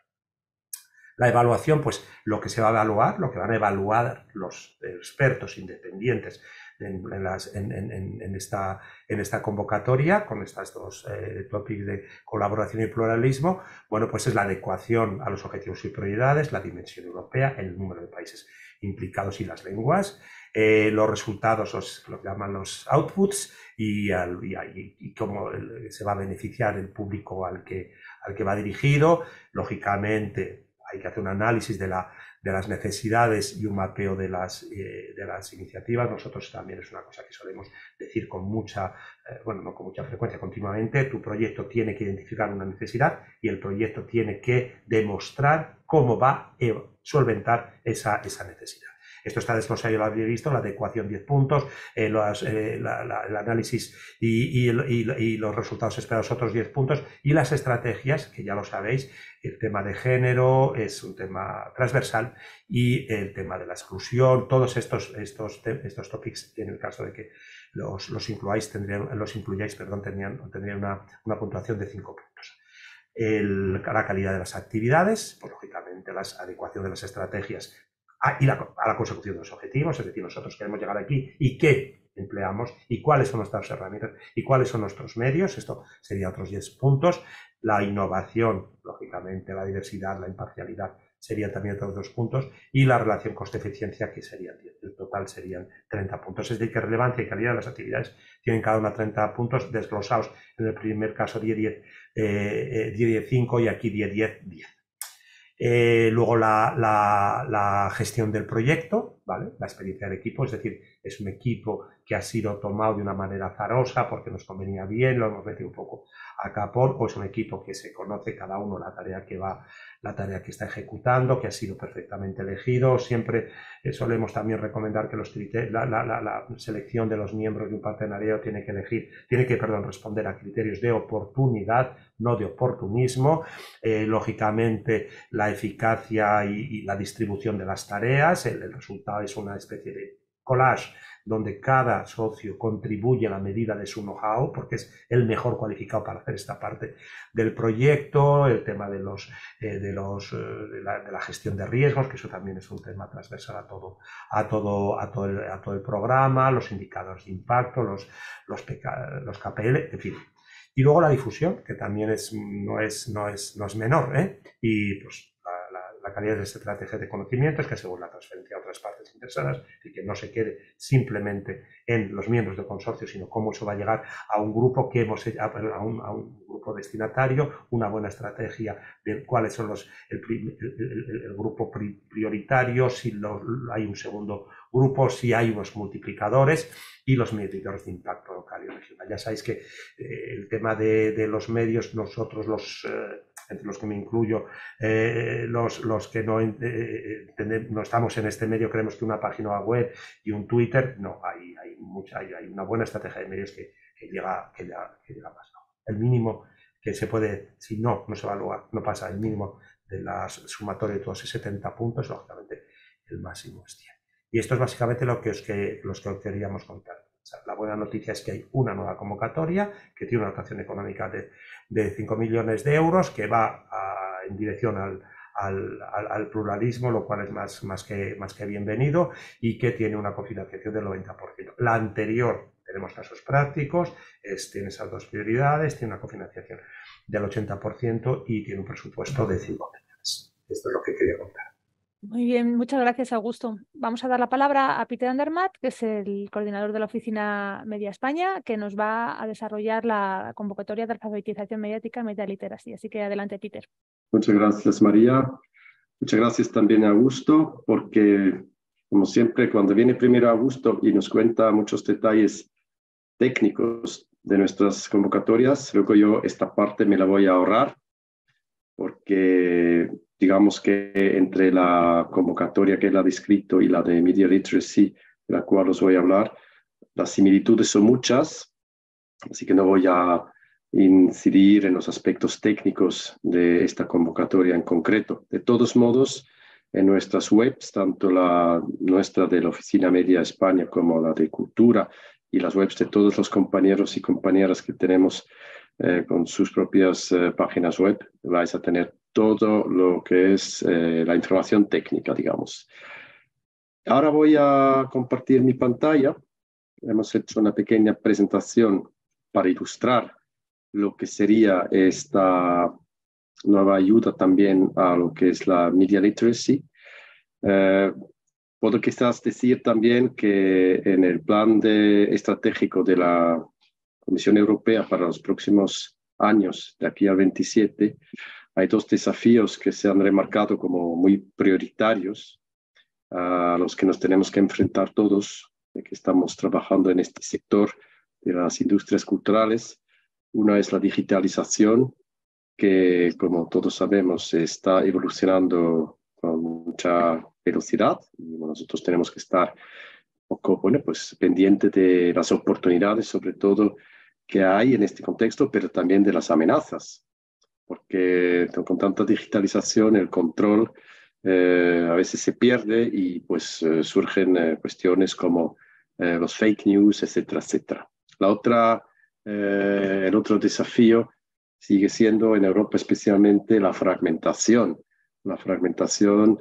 La evaluación, pues lo que se va a evaluar, lo que van a evaluar los expertos independientes en, en, las, en, en, en, esta, en esta convocatoria, con estas dos eh, topics de colaboración y pluralismo, bueno, pues es la adecuación a los objetivos y prioridades, la dimensión europea, el número de países implicados y las lenguas, eh, los resultados, los, lo que llaman los outputs, y, al, y, y, y cómo el, se va a beneficiar el público al que, al que va dirigido. Lógicamente, hay que hacer un análisis de, la, de las necesidades y un mapeo de las, eh, de las iniciativas. Nosotros también es una cosa que solemos decir con mucha, eh, bueno, no con mucha frecuencia, continuamente. Tu proyecto tiene que identificar una necesidad y el proyecto tiene que demostrar cómo va a solventar esa, esa necesidad. Esto está desglosado, ya lo habéis visto, la adecuación diez puntos, eh, los, eh, la, la, el análisis y, y, y, y los resultados esperados otros diez puntos, y las estrategias, que ya lo sabéis, el tema de género es un tema transversal, y el tema de la exclusión, todos estos, estos, estos topics, en el caso de que los, los incluyáis, tendrían, los incluyáis, perdón, tendrían, tendrían una, una puntuación de cinco puntos. El, la calidad de las actividades, pues lógicamente la adecuación de las estrategias a, y la, a la consecución de los objetivos, es decir, nosotros queremos llegar aquí y qué empleamos y cuáles son nuestras herramientas y cuáles son nuestros medios. Esto sería otros diez puntos. La innovación, lógicamente, la diversidad, la imparcialidad serían también otros dos puntos, y la relación coste-eficiencia, que serían diez. El total serían treinta puntos. Es decir, que relevancia y calidad de las actividades tienen cada una treinta puntos desglosados. En el primer caso diez, diez, eh, diez, diez, cinco, y aquí diez, diez, diez. Eh, luego la, la, la gestión del proyecto, ¿vale? La experiencia del equipo, es decir, es un equipo que ha sido tomado de una manera azarosa porque nos convenía bien, lo hemos metido un poco a capón, o es un equipo que se conoce cada uno la tarea que va, la tarea que está ejecutando, que ha sido perfectamente elegido. Siempre eh, solemos también recomendar que los la, la, la, la selección de los miembros de un partenariado tiene que elegir, tiene que, perdón, responder a criterios de oportunidad, no de oportunismo. Eh, lógicamente, la eficacia y, y la distribución de las tareas, el, el resultado es una especie de collage donde cada socio contribuye a la medida de su know-how, porque es el mejor cualificado para hacer esta parte del proyecto, el tema de, los, eh, de, los, eh, de, la, de la gestión de riesgos, que eso también es un tema transversal a todo, a todo, a todo, el, a todo el programa, los indicadores de impacto, los, los, P K, los K P L, en fin. Y luego la difusión, que también es, no, es, no, es, no es menor, ¿eh? Y pues la calidad de esta estrategia de conocimientos, que asegure la transferencia a otras partes interesadas y que no se quede simplemente en los miembros del consorcio, sino cómo eso va a llegar a un grupo que hemos a un, a un grupo destinatario, una buena estrategia de cuáles son los el, el, el, el grupo prioritario, si lo, hay un segundo grupo, si hay unos multiplicadores y los medidores de impacto local y regional. Ya sabéis que eh, el tema de, de los medios, nosotros los eh, entre los que me incluyo, eh, los, los que no, eh, no estamos en este medio, creemos que una página web y un Twitter, no, hay, hay, mucha, hay, hay una buena estrategia de medios que, que, llega, que, llega, que llega más. ¿No? El mínimo que se puede, si no, no se evalúa, no pasa el mínimo de la sumatoria de todos esos setenta puntos, lógicamente el máximo es cien. Y esto es básicamente lo que os, que, los que os queríamos contar. O sea, la buena noticia es que hay una nueva convocatoria que tiene una dotación económica de, de cinco millones de euros que va a, en dirección al, al, al, al pluralismo, lo cual es más, más, que, más que bienvenido, y que tiene una cofinanciación del noventa por ciento. La anterior, tenemos casos prácticos, es, tiene esas dos prioridades, tiene una cofinanciación del ochenta por ciento y tiene un presupuesto de cinco millones. Esto es lo que quería contar. Muy bien, muchas gracias, Augusto. Vamos a dar la palabra a Peter Andermatt, que es el coordinador de la Oficina Media España, que nos va a desarrollar la convocatoria de alfabetización mediática Media Literacy. Así que adelante, Peter. Muchas gracias, María. Muchas gracias también a Augusto, porque, como siempre, cuando viene primero Augusto y nos cuenta muchos detalles técnicos de nuestras convocatorias, luego yo esta parte me la voy a ahorrar, porque digamos que entre la convocatoria que él ha descrito y la de Media Literacy, de la cual os voy a hablar, las similitudes son muchas, así que no voy a incidir en los aspectos técnicos de esta convocatoria en concreto. De todos modos, en nuestras webs, tanto la nuestra de la Oficina Media España como la de Cultura y las webs de todos los compañeros y compañeras que tenemos eh, con sus propias eh, páginas web, vais a tener todo lo que es eh, la información técnica, digamos. Ahora voy a compartir mi pantalla. Hemos hecho una pequeña presentación para ilustrar lo que sería esta nueva ayuda también a lo que es la Media Literacy. Eh, puedo quizás decir también que en el plan de, estratégico de la Comisión Europea para los próximos años, de aquí al veintisiete, hay dos desafíos que se han remarcado como muy prioritarios, a los que nos tenemos que enfrentar todos, de que estamos trabajando en este sector de las industrias culturales. Una es la digitalización, que, como todos sabemos, está evolucionando con mucha velocidad y nosotros tenemos que estar un poco, bueno, pues, pendientes de las oportunidades, sobre todo, que hay en este contexto, pero también de las amenazas, porque con tanta digitalización el control eh, a veces se pierde y pues eh, surgen eh, cuestiones como eh, los fake news, etcétera, etcétera. La otra, eh, el otro desafío sigue siendo en Europa especialmente la fragmentación, la fragmentación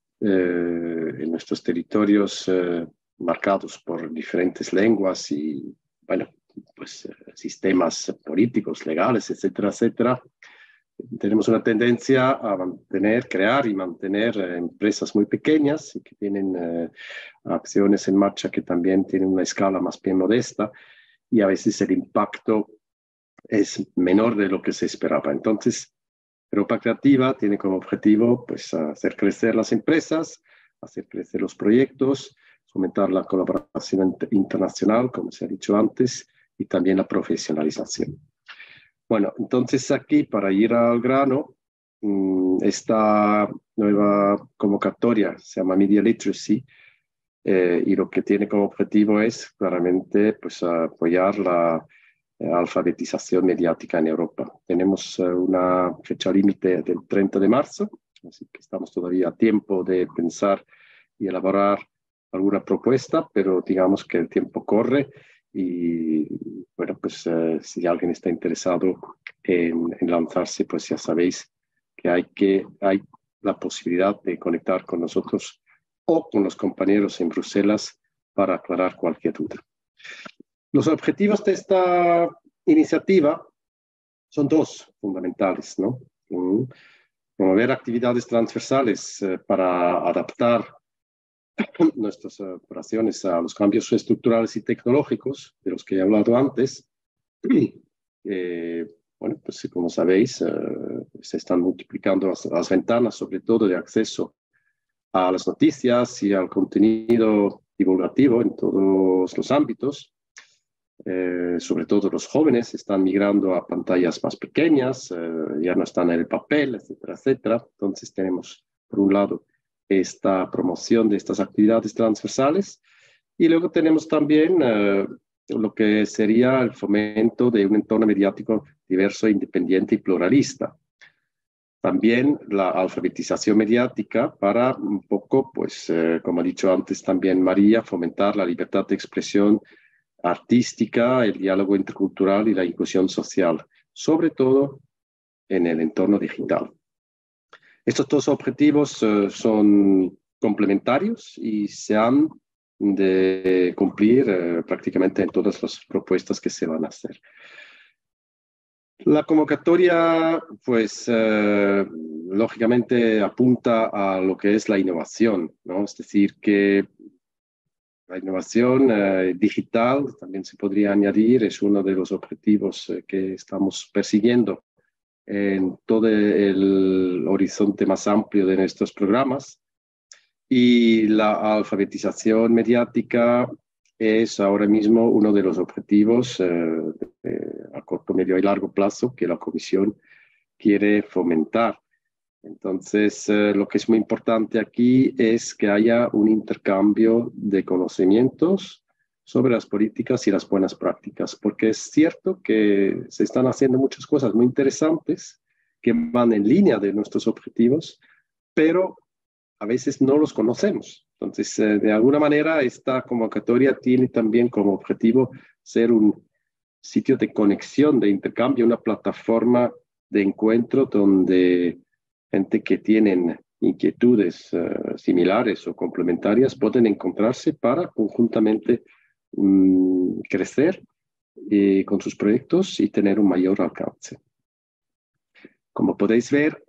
eh, en nuestros territorios eh, marcados por diferentes lenguas y, bueno, pues eh, sistemas políticos, legales, etcétera, etcétera. Tenemos una tendencia a mantener, crear y mantener eh, empresas muy pequeñas y que tienen eh, acciones en marcha que también tienen una escala más bien modesta y a veces el impacto es menor de lo que se esperaba. Entonces, Europa Creativa tiene como objetivo pues, hacer crecer las empresas, hacer crecer los proyectos, fomentar la colaboración internacional, como se ha dicho antes, y también la profesionalización. Bueno, entonces aquí, para ir al grano, esta nueva convocatoria se llama Media Literacy, eh, y lo que tiene como objetivo es claramente pues, apoyar la eh, alfabetización mediática en Europa. Tenemos eh, una fecha límite del treinta de marzo, así que estamos todavía a tiempo de pensar y elaborar alguna propuesta, pero digamos que el tiempo corre y bueno, pues eh, si alguien está interesado en, en lanzarse, pues ya sabéis que hay, que hay la posibilidad de conectar con nosotros o con los compañeros en Bruselas para aclarar cualquier duda. Los objetivos de esta iniciativa son dos fundamentales, ¿no? Um, promover actividades transversales eh, para adaptar nuestras operaciones a los cambios estructurales y tecnológicos de los que he hablado antes. Eh, bueno, pues como sabéis, eh, se están multiplicando las, las ventanas, sobre todo de acceso a las noticias y al contenido divulgativo en todos los ámbitos. Eh, sobre todo los jóvenes están migrando a pantallas más pequeñas, eh, ya no están en el papel, etcétera, etcétera. Entonces tenemos, por un lado, esta promoción de estas actividades transversales y luego tenemos también eh, lo que sería el fomento de un entorno mediático diverso, independiente y pluralista. También la alfabetización mediática para un poco, pues, eh, como ha dicho antes también María, fomentar la libertad de expresión artística, el diálogo intercultural y la inclusión social, sobre todo en el entorno digital. Estos dos objetivos uh, son complementarios y se han de cumplir uh, prácticamente en todas las propuestas que se van a hacer. La convocatoria, pues, uh, lógicamente apunta a lo que es la innovación, ¿no? Es decir, que la innovación eh, digital, también se podría añadir, es uno de los objetivos eh, que estamos persiguiendo en todo el horizonte más amplio de nuestros programas. Y la alfabetización mediática es ahora mismo uno de los objetivos eh, eh, a corto, medio y largo plazo que la Comisión quiere fomentar. Entonces, eh, lo que es muy importante aquí es que haya un intercambio de conocimientos sobre las políticas y las buenas prácticas, porque es cierto que se están haciendo muchas cosas muy interesantes que van en línea de nuestros objetivos, pero a veces no los conocemos. Entonces, eh, de alguna manera, esta convocatoria tiene también como objetivo ser un sitio de conexión, de intercambio, una plataforma de encuentro donde gente que tienen inquietudes uh, similares o complementarias pueden encontrarse para conjuntamente um, crecer eh, con sus proyectos y tener un mayor alcance. Como podéis ver,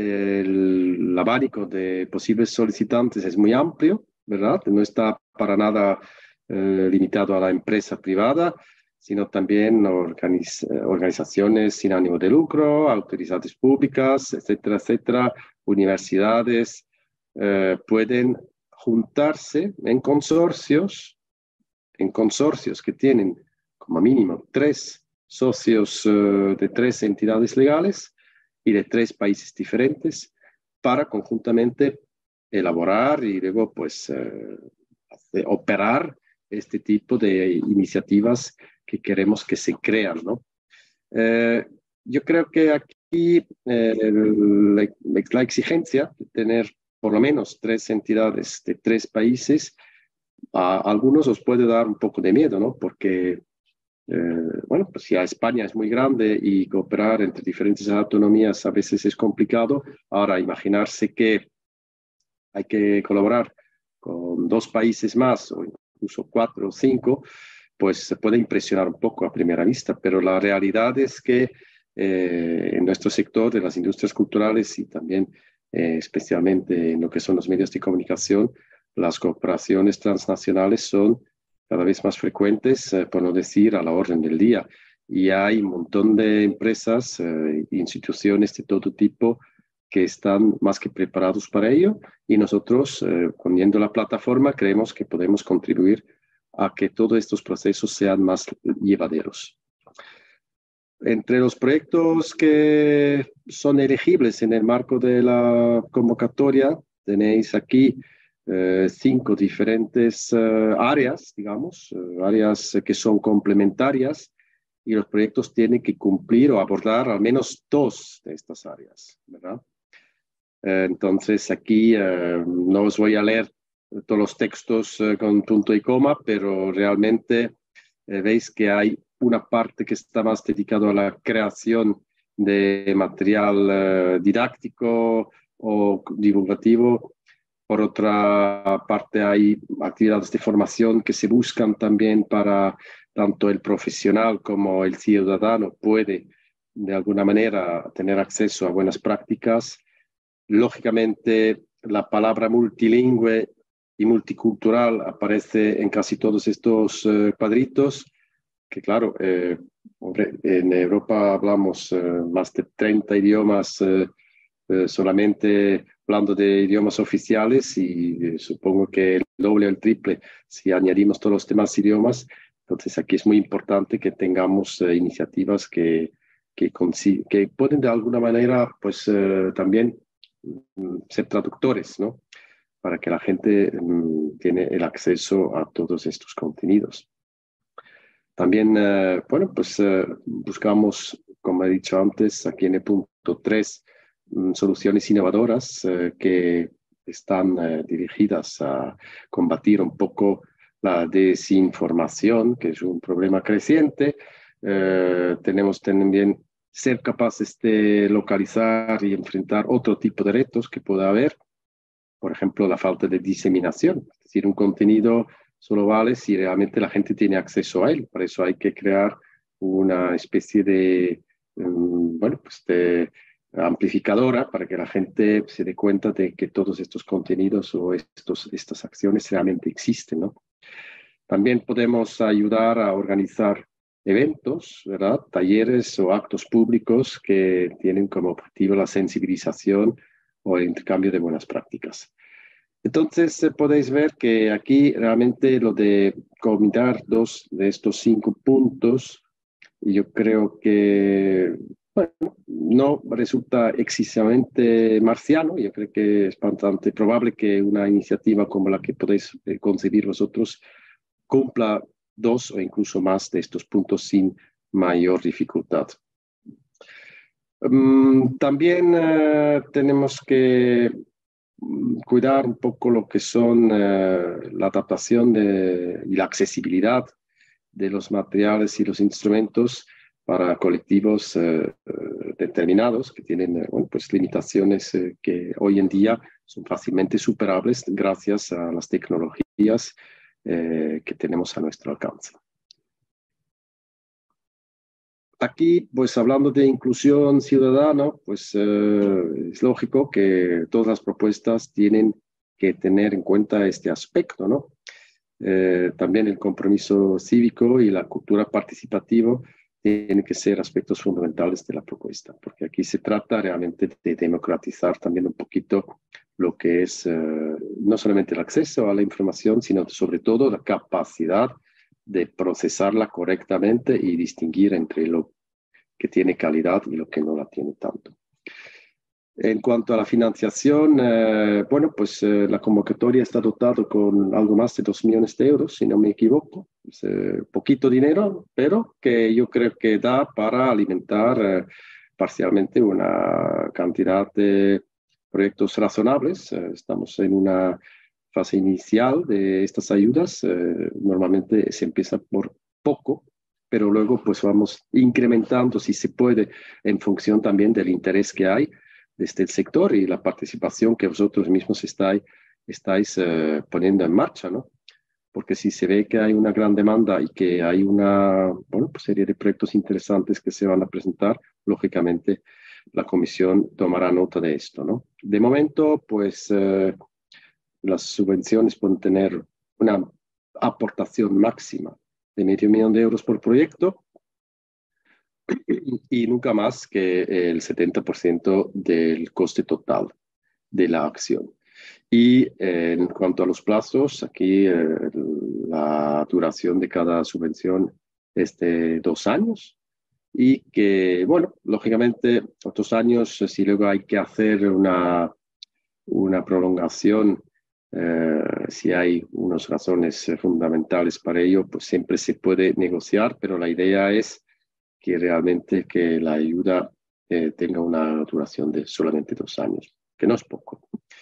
el abanico de posibles solicitantes es muy amplio, ¿verdad? No está para nada eh, limitado a la empresa privada, sino también organiz organizaciones sin ánimo de lucro, autoridades públicas, etcétera, etcétera, universidades, eh, pueden juntarse en consorcios, en consorcios que tienen como mínimo tres socios uh, de tres entidades legales y de tres países diferentes para conjuntamente elaborar y luego pues uh, hacer, operar este tipo de iniciativas que queremos que se crean, ¿no? Eh, yo creo que aquí eh, la, la exigencia de tener por lo menos tres entidades de tres países, a algunos os puede dar un poco de miedo, ¿no? Porque, eh, bueno, pues ya España es muy grande y cooperar entre diferentes autonomías a veces es complicado. Ahora, imaginarse que hay que colaborar con dos países más o incluso cuatro o cinco, pues se puede impresionar un poco a primera vista, pero la realidad es que eh, en nuestro sector de las industrias culturales y también eh, especialmente en lo que son los medios de comunicación, las cooperaciones transnacionales son cada vez más frecuentes, eh, por no decir a la orden del día. y hay un montón de empresas e instituciones de todo tipo que están más que preparados para ello, y nosotros, eh, poniendo la plataforma, creemos que podemos contribuir a que todos estos procesos sean más llevaderos. Entre los proyectos que son elegibles en el marco de la convocatoria, tenéis aquí eh, cinco diferentes eh, áreas, digamos, eh, áreas que son complementarias, y los proyectos tienen que cumplir o abordar al menos dos de estas áreas, ¿verdad? Eh, entonces aquí eh, no os voy a leer todos los textos eh, con punto y coma, pero realmente eh, veis que hay una parte que está más dedicada a la creación de material eh, didáctico o divulgativo. Por otra parte, hay actividades de formación que se buscan también para tanto el profesional como el ciudadano puede de alguna manera tener acceso a buenas prácticas. Lógicamente, la palabra multilingüe y multicultural aparece en casi todos estos eh, cuadritos, que claro, eh, hombre, en Europa hablamos eh, más de treinta idiomas, eh, eh, solamente hablando de idiomas oficiales, y eh, supongo que el doble o el triple si añadimos todos los demás idiomas. Entonces aquí es muy importante que tengamos eh, iniciativas que, que, que pueden de alguna manera pues eh, también ser traductores, ¿no? Para que la gente um, tiene el acceso a todos estos contenidos. También, uh, bueno, pues uh, buscamos, como he dicho antes, aquí en el punto tres, um, soluciones innovadoras uh, que están uh, dirigidas a combatir un poco la desinformación, que es un problema creciente. Uh, tenemos también ser capaces de localizar y enfrentar otro tipo de retos que pueda haber. Por ejemplo, la falta de diseminación. Es decir, un contenido solo vale si realmente la gente tiene acceso a él. Por eso hay que crear una especie de, um, bueno, pues de amplificadora para que la gente se dé cuenta de que todos estos contenidos o estos, estas acciones realmente existen, ¿no? También podemos ayudar a organizar eventos, ¿verdad? Talleres o actos públicos que tienen como objetivo la sensibilización o el intercambio de buenas prácticas. Entonces, eh, podéis ver que aquí realmente lo de combinar dos de estos cinco puntos, yo creo que, bueno, no resulta excesivamente marciano. Yo creo que es bastante probable que una iniciativa como la que podéis eh, concebir vosotros cumpla dos o incluso más de estos puntos sin mayor dificultad. Um, también uh, tenemos que cuidar un poco lo que son uh, la adaptación de, y la accesibilidad de los materiales y los instrumentos para colectivos uh, uh, determinados que tienen uh, bueno, pues limitaciones uh, que hoy en día son fácilmente superables gracias a las tecnologías Eh, que tenemos a nuestro alcance. Aquí, pues hablando de inclusión ciudadana, pues eh, es lógico que todas las propuestas tienen que tener en cuenta este aspecto, ¿no? Eh, también el compromiso cívico y la cultura participativa tienen que ser aspectos fundamentales de la propuesta, porque aquí se trata realmente de democratizar también un poquito lo que es eh, no solamente el acceso a la información, sino sobre todo la capacidad de procesarla correctamente y distinguir entre lo que tiene calidad y lo que no la tiene tanto. En cuanto a la financiación, eh, bueno, pues eh, la convocatoria está dotada con algo más de dos millones de euros, si no me equivoco. Es eh, poquito dinero, pero que yo creo que da para alimentar eh, parcialmente una cantidad de proyectos razonables. Eh, estamos en una fase inicial de estas ayudas. Eh, normalmente se empieza por poco, pero luego pues vamos incrementando, si se puede, en función también del interés que hay desde el sector y la participación que vosotros mismos estáis, estáis eh, poniendo en marcha, ¿no? Porque si se ve que hay una gran demanda y que hay una bueno, pues serie de proyectos interesantes que se van a presentar, lógicamente la comisión tomará nota de esto, ¿no? De momento, pues eh, las subvenciones pueden tener una aportación máxima de medio millón de euros por proyecto. y nunca más que el setenta por ciento del coste total de la acción. Y eh, en cuanto a los plazos, aquí eh, la duración de cada subvención es de dos años y que, bueno, lógicamente, otros años, si luego hay que hacer una, una prolongación, eh, si hay unas razones fundamentales para ello, pues siempre se puede negociar, pero la idea es que realmente que la ayuda eh, tenga una duración de solamente dos años, que no es poco.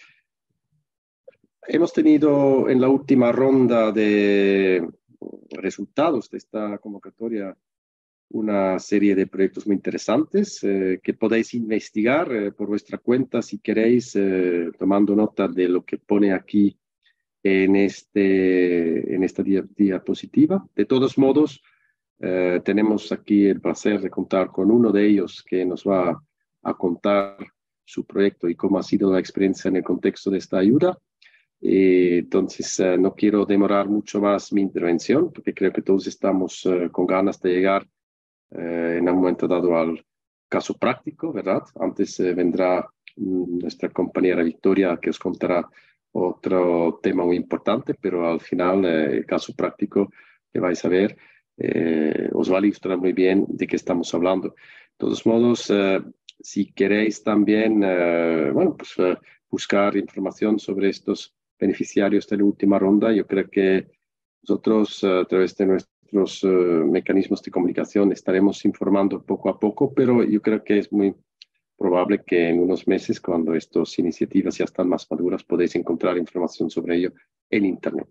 Hemos tenido en la última ronda de resultados de esta convocatoria una serie de proyectos muy interesantes eh, que podéis investigar eh, por vuestra cuenta si queréis, eh, tomando nota de lo que pone aquí en, este, en esta diapositiva. De todos modos, eh, tenemos aquí el placer de contar con uno de ellos que nos va a contar su proyecto y cómo ha sido la experiencia en el contexto de esta ayuda. Eh, entonces, eh, no quiero demorar mucho más mi intervención porque creo que todos estamos eh, con ganas de llegar eh, en un momento dado al caso práctico, ¿verdad? Antes eh, vendrá mm, nuestra compañera Victoria que os contará otro tema muy importante, pero al final eh, el caso práctico que vais a ver eh, os va a ilustrar muy bien de qué estamos hablando. De todos modos, eh, si queréis también, eh, bueno, pues eh, buscar información sobre estos beneficiarios de la última ronda, yo creo que nosotros a través de nuestros uh, mecanismos de comunicación estaremos informando poco a poco, pero yo creo que es muy probable que en unos meses, cuando estas iniciativas ya están más maduras, podéis encontrar información sobre ello en Internet.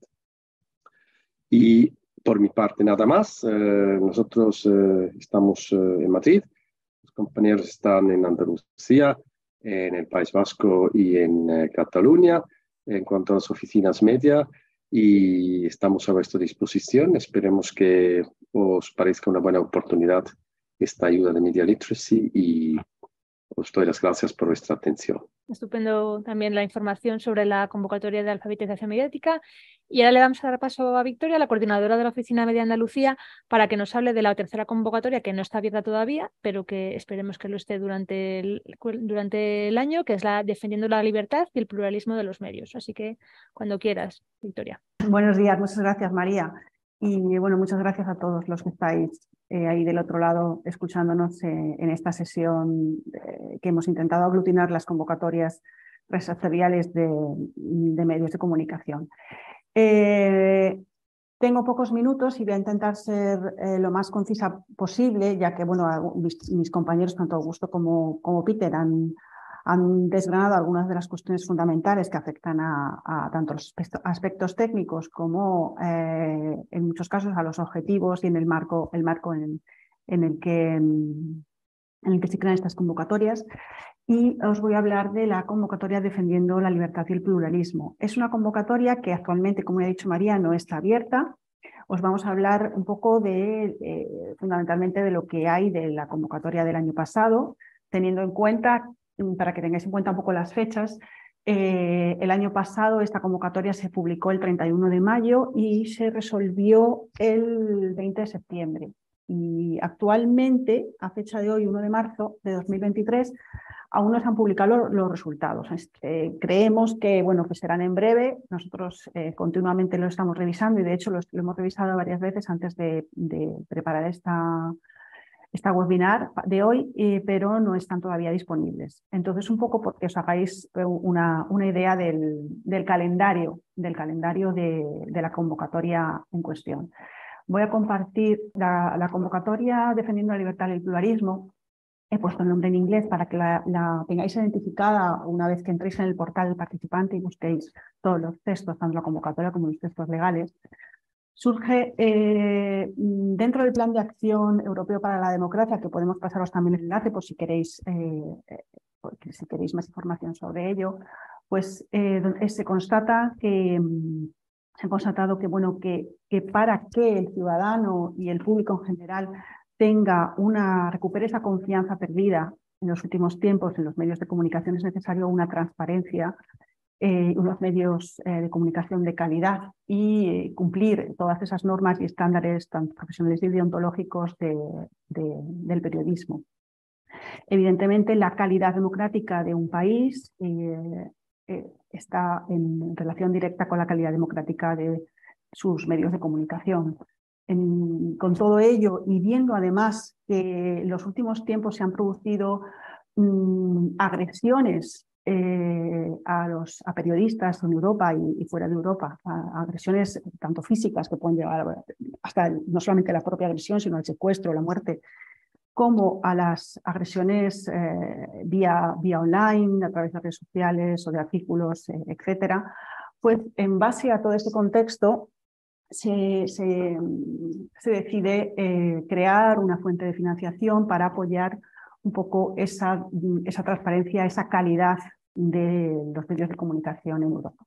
Y por mi parte nada más, eh, nosotros eh, estamos eh, en Madrid, los compañeros están en Andalucía, en el País Vasco y en eh, Cataluña, en cuanto a las oficinas media, y estamos a vuestra disposición. Esperemos que os parezca una buena oportunidad esta ayuda de Media Literacy y os doy las gracias por vuestra atención. Estupendo también la información sobre la convocatoria de alfabetización mediática. Y ahora le vamos a dar paso a Victoria, la coordinadora de la Oficina Media Andalucía, para que nos hable de la tercera convocatoria, que no está abierta todavía, pero que esperemos que lo esté durante el, durante el año, que es la Defendiendo la Libertad y el Pluralismo de los Medios. Así que cuando quieras, Victoria. Buenos días, muchas gracias, María. Y bueno, muchas gracias a todos los que estáis eh, ahí del otro lado escuchándonos eh, en esta sesión eh, que hemos intentado aglutinar las convocatorias sectoriales de, de medios de comunicación. Eh, tengo pocos minutos y voy a intentar ser eh, lo más concisa posible, ya que bueno, mis, mis compañeros, tanto Augusto como, como Peter, han, han desgranado algunas de las cuestiones fundamentales que afectan a, a tanto los aspectos técnicos como, eh, en muchos casos, a los objetivos y en el marco, el marco en, en, el que, en el que se crean estas convocatorias. Y os voy a hablar de la convocatoria Defendiendo la Libertad y el Pluralismo. Es una convocatoria que actualmente, como ya ha dicho María, no está abierta. Os vamos a hablar un poco de, eh, fundamentalmente, de lo que hay de la convocatoria del año pasado, teniendo en cuenta, para que tengáis en cuenta un poco las fechas, eh, el año pasado esta convocatoria se publicó el treinta y uno de mayo y se resolvió el veinte de septiembre. Y actualmente, a fecha de hoy, uno de marzo de dos mil veintitrés, aún no se han publicado los, los resultados. Eh, creemos que, bueno, que serán en breve. Nosotros eh, continuamente lo estamos revisando y, de hecho, lo, lo hemos revisado varias veces antes de, de preparar esta, esta webinar de hoy, eh, pero no están todavía disponibles. Entonces, un poco porque os hagáis una, una idea del, del calendario, del calendario de, de la convocatoria en cuestión. Voy a compartir la, la convocatoria Defendiendo la Libertad y el Pluralismo. He puesto el nombre en inglés para que la, la tengáis identificada una vez que entréis en el portal del participante y busquéis todos los textos, tanto la convocatoria como los textos legales. Surge eh, dentro del Plan de Acción Europeo para la Democracia, que podemos pasaros también el enlace por si queréis, eh, porque si queréis más información sobre ello, pues eh, se constata que se ha constatado que, bueno, que, que para que el ciudadano y el público en general tenga una, recupere esa confianza perdida en los últimos tiempos en los medios de comunicación, es necesario una transparencia eh, unos medios eh, de comunicación de calidad y eh, cumplir todas esas normas y estándares tanto profesionales y deontológicos de, de, del periodismo. Evidentemente, la calidad democrática de un país eh, eh, está en relación directa con la calidad democrática de sus medios de comunicación. En, con todo ello, y viendo además que en los últimos tiempos se han producido mmm, agresiones eh, a, los, a periodistas en Europa y, y fuera de Europa, a, a agresiones tanto físicas que pueden llevar hasta no solamente la propia agresión, sino al secuestro, la muerte, como a las agresiones eh, vía, vía online, a través de redes sociales o de artículos, eh, etcétera, pues en base a todo este contexto se, se, se decide eh, crear una fuente de financiación para apoyar un poco esa, esa transparencia, esa calidad de los medios de comunicación en Europa.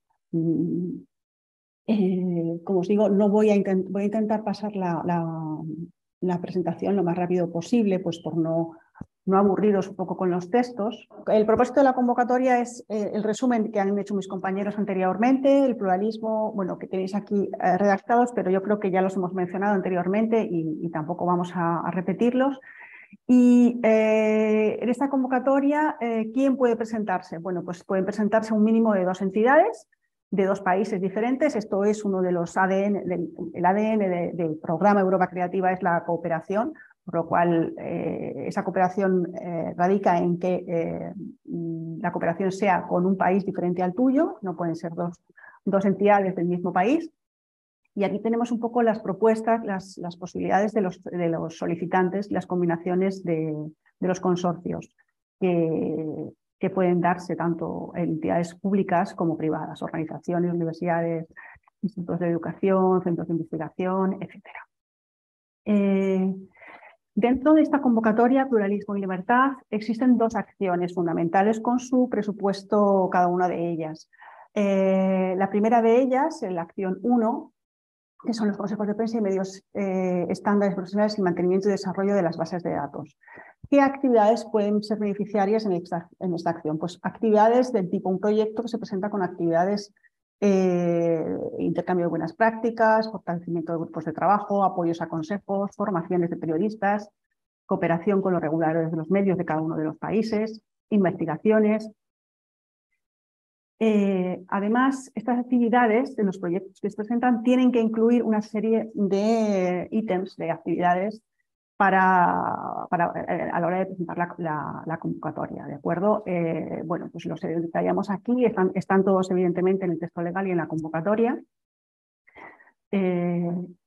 Eh, como os digo, no voy a, intent voy a intentar pasar la, la, la presentación lo más rápido posible, pues por no, no aburriros un poco con los textos. El propósito de la convocatoria es eh, el resumen que han hecho mis compañeros anteriormente, el pluralismo, bueno, que tenéis aquí eh, redactados, pero yo creo que ya los hemos mencionado anteriormente y, y tampoco vamos a, a repetirlos. Y eh, en esta convocatoria, eh, ¿quién puede presentarse? Bueno, pues pueden presentarse un mínimo de dos entidades, de dos países diferentes. Esto es uno de los A D N, del, el A D N de, del programa Europa Creativa es la cooperación, por lo cual eh, esa cooperación eh, radica en que eh, la cooperación sea con un país diferente al tuyo, no pueden ser dos, dos entidades del mismo país. Y aquí tenemos un poco las propuestas, las, las posibilidades de los, de los solicitantes, las combinaciones de, de los consorcios que, que pueden darse tanto en entidades públicas como privadas, organizaciones, universidades, institutos de educación, centros de investigación, etcétera. Eh, dentro de esta convocatoria, Pluralismo y Libertad, existen dos acciones fundamentales con su presupuesto cada una de ellas. Eh, la primera de ellas, la acción uno, que son los consejos de prensa y medios eh, estándares profesionales y mantenimiento y desarrollo de las bases de datos. ¿Qué actividades pueden ser beneficiarias en esta, en esta acción? Pues actividades del tipo un proyecto que se presenta con actividades eh, intercambio de buenas prácticas, fortalecimiento de grupos de trabajo, apoyos a consejos, formaciones de periodistas, cooperación con los reguladores de los medios de cada uno de los países, investigaciones. Eh, además, estas actividades de los proyectos que se presentan tienen que incluir una serie de ítems, de actividades para, para, eh, a la hora de presentar la, la, la convocatoria, ¿de acuerdo? Eh, bueno, pues los detallamos aquí, están, están todos evidentemente en el texto legal y en la convocatoria. Eh,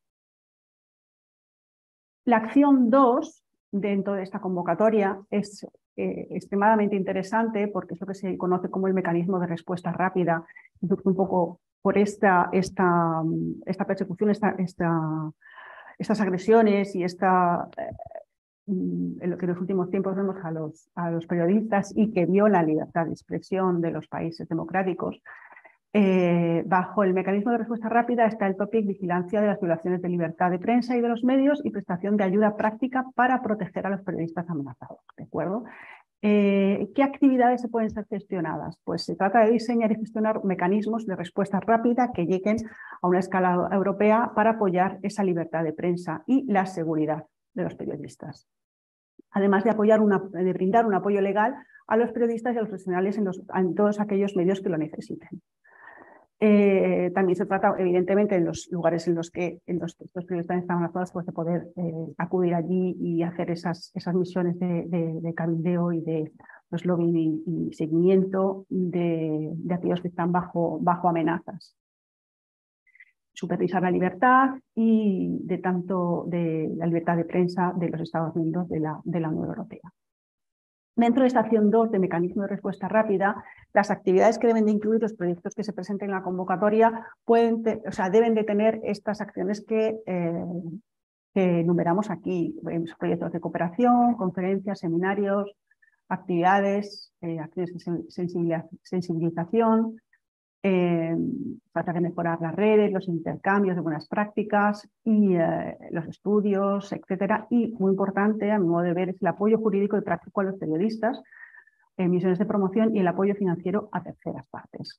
la acción dos dentro de esta convocatoria es Eh, extremadamente interesante porque es lo que se conoce como el mecanismo de respuesta rápida, un poco por esta, esta, esta persecución, esta, esta, estas agresiones y esta, eh, en lo que en los últimos tiempos vemos a los, a los periodistas y que viola la libertad de expresión de los países democráticos. Eh, bajo el mecanismo de respuesta rápida está el tópico vigilancia de las violaciones de libertad de prensa y de los medios y prestación de ayuda práctica para proteger a los periodistas amenazados, ¿de acuerdo? Eh, ¿Qué actividades se pueden ser gestionadas? Pues se trata de diseñar y gestionar mecanismos de respuesta rápida que lleguen a una escala europea para apoyar esa libertad de prensa y la seguridad de los periodistas. Además de, apoyar una, de brindar un apoyo legal a los periodistas y a los profesionales en, los, en todos aquellos medios que lo necesiten. Eh, también se trata, evidentemente, en los lugares en los que en los, los periodistas están amenazados, pues de poder eh, acudir allí y hacer esas, esas misiones de, de, de cabildeo y de pues, lobbying y, y seguimiento de, de aquellos que están bajo, bajo amenazas. Supervisar la libertad y de tanto de la libertad de prensa de los Estados miembros de la, de la Unión Europea. Dentro de esta acción dos de mecanismo de respuesta rápida, las actividades que deben de incluir los proyectos que se presenten en la convocatoria pueden te, o sea, deben de tener estas acciones que, eh, que enumeramos aquí, proyectos de cooperación, conferencias, seminarios, actividades, eh, acciones de sensibilización, eh, tratar de mejorar las redes, los intercambios de buenas prácticas y eh, los estudios, etcétera. Y muy importante, a mi modo de ver, es el apoyo jurídico y práctico a los periodistas misiones de promoción y el apoyo financiero a terceras partes.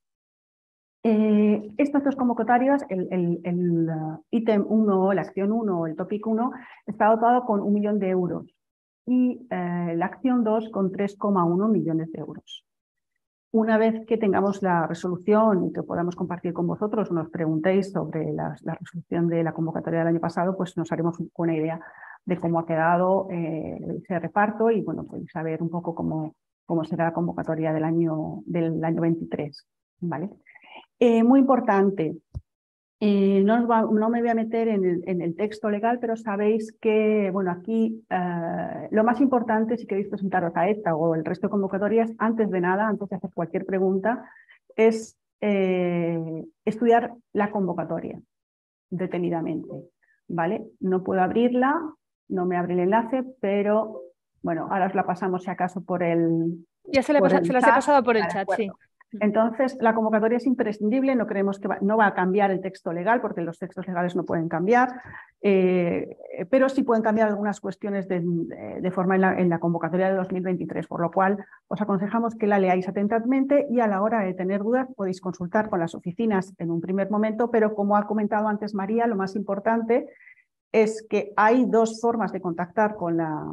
Eh, estas dos convocatorias, el, el, el uh, ítem uno, la acción uno, el topic uno, está dotado con un millón de euros y eh, la acción dos con tres coma uno millones de euros. Una vez que tengamos la resolución y que podamos compartir con vosotros o nos preguntéis sobre la, la resolución de la convocatoria del año pasado, pues nos haremos una idea de cómo ha quedado eh, ese reparto y bueno, pues saber un poco cómo, cómo será la convocatoria del año, del año veintitrés. ¿Vale? Eh, muy importante, eh, no, va, no me voy a meter en el, en el texto legal, pero sabéis que, bueno, aquí eh, lo más importante, si queréis presentaros a esta o el resto de convocatorias, antes de nada, antes de hacer cualquier pregunta, es eh, estudiar la convocatoria detenidamente, ¿vale? No puedo abrirla, no me abre el enlace, pero, bueno, ahora os la pasamos si acaso por el Ya se, le por pasa, el se las chat. he pasado por el De chat, acuerdo. sí. Entonces, la convocatoria es imprescindible, no creemos que va, no va a cambiar el texto legal, porque los textos legales no pueden cambiar, eh, pero sí pueden cambiar algunas cuestiones de, de, de forma en la, en la convocatoria de dos mil veintitrés, por lo cual os aconsejamos que la leáis atentamente y a la hora de tener dudas podéis consultar con las oficinas en un primer momento, pero como ha comentado antes María, lo más importante es que hay dos formas de contactar con la...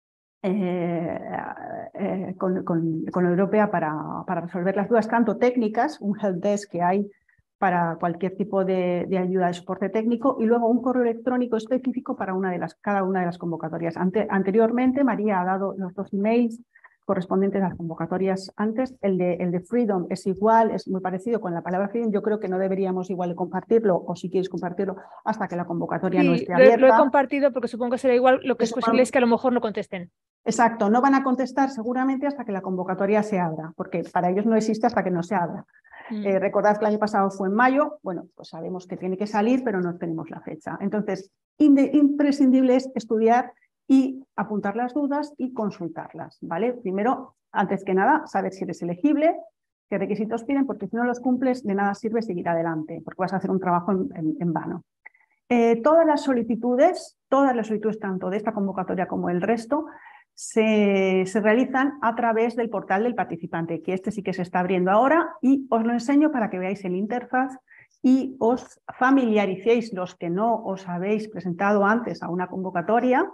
Eh, eh, con, con, con la Europea para, para resolver las dudas, tanto técnicas, un helpdesk que hay para cualquier tipo de, de ayuda de soporte técnico y luego un correo electrónico específico para una de las, cada una de las convocatorias. Ante, anteriormente, María ha dado los dos emails correspondientes a las convocatorias antes. El de, el de Freedom es igual, es muy parecido con la palabra Freedom. Yo creo que no deberíamos igual de compartirlo, o si quieres compartirlo, hasta que la convocatoria sí, no esté lo, abierta. Lo he compartido porque supongo que será igual. Lo que es Eso posible va... es que a lo mejor no contesten. Exacto, no van a contestar seguramente hasta que la convocatoria se abra, porque para ellos no existe hasta que no se abra. Mm. Eh, recordad que el año pasado fue en mayo, bueno, pues sabemos que tiene que salir, pero no tenemos la fecha. Entonces, imprescindible es estudiar y apuntar las dudas y consultarlas, ¿vale? Primero, antes que nada, saber si eres elegible, qué requisitos piden, porque si no los cumples, de nada sirve seguir adelante, porque vas a hacer un trabajo en, en, en vano. Eh, todas las solicitudes, todas las solicitudes, tanto de esta convocatoria como el resto, Se, se realizan a través del portal del participante, que este sí que se está abriendo ahora y os lo enseño para que veáis el interfaz y os familiaricéis, los que no os habéis presentado antes a una convocatoria,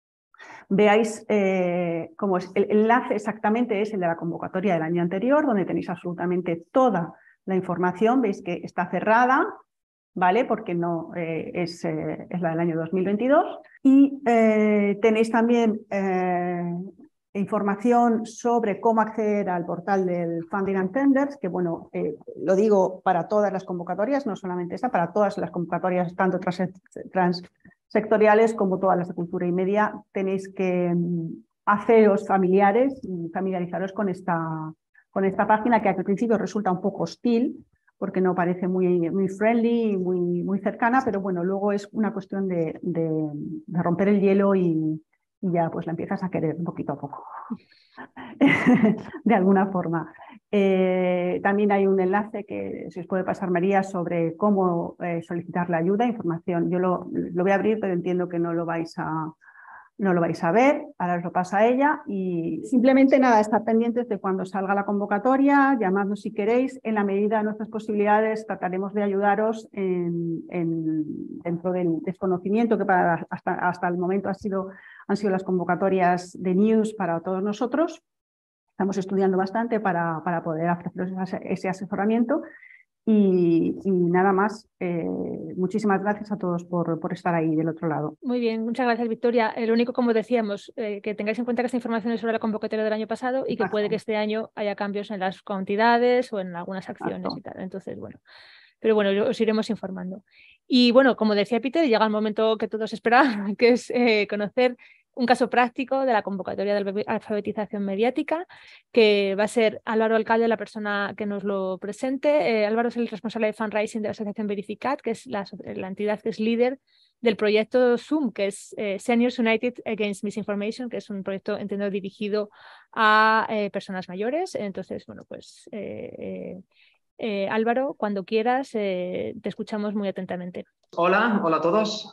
veáis eh, cómo es. El enlace exactamente es el de la convocatoria del año anterior, donde tenéis absolutamente toda la información, veis que está cerrada, ¿vale? Porque no eh, es, eh, es la del año dos mil veintidós. Y eh, tenéis también eh, información sobre cómo acceder al portal del Funding and Tenders, que bueno, eh, lo digo para todas las convocatorias, no solamente esta, para todas las convocatorias, tanto trans, transsectoriales como todas las de cultura y media, tenéis que haceros familiares y familiarizaros con esta, con esta página que al principio resulta un poco hostil, porque no parece muy, muy friendly y muy, muy cercana, pero bueno, luego es una cuestión de, de, de romper el hielo y, y ya pues la empiezas a querer un poquito a poco, de alguna forma. Eh, también hay un enlace que se os puede pasar, María, sobre cómo eh, solicitar la ayuda, información. Yo lo, lo voy a abrir, pero entiendo que no lo vais a... No lo vais a ver, ahora os lo pasa a ella y simplemente nada, estar pendientes de cuando salga la convocatoria, llamadnos si queréis, en la medida de nuestras posibilidades trataremos de ayudaros en, en, dentro del desconocimiento que para, hasta, hasta el momento ha sido, han sido las convocatorias de News para todos nosotros. Estamos estudiando bastante para, para poder ofreceros ese asesoramiento. Y, y nada más, eh, muchísimas gracias a todos por, por estar ahí del otro lado. Muy bien, muchas gracias, Victoria. Lo único, como decíamos, eh, que tengáis en cuenta que esta información es sobre la convocatoria del año pasado y que Exacto. Puede que este año haya cambios en las cantidades o en algunas acciones Exacto. Y tal. Entonces, bueno, pero bueno, os iremos informando. Y bueno, como decía Peter, llega el momento que todos esperaban, que es eh, conocer un caso práctico de la convocatoria de alfabetización mediática, que va a ser Álvaro Alcalde la persona que nos lo presente. Eh, Álvaro es el responsable de fundraising de la asociación Verificat, que es la, la entidad que es líder del proyecto Zoom, que es eh, Seniors United Against Misinformation, que es un proyecto, entiendo, dirigido a eh, personas mayores. Entonces, bueno, pues eh, eh, eh, Álvaro, cuando quieras, eh, te escuchamos muy atentamente. Hola, hola a todos.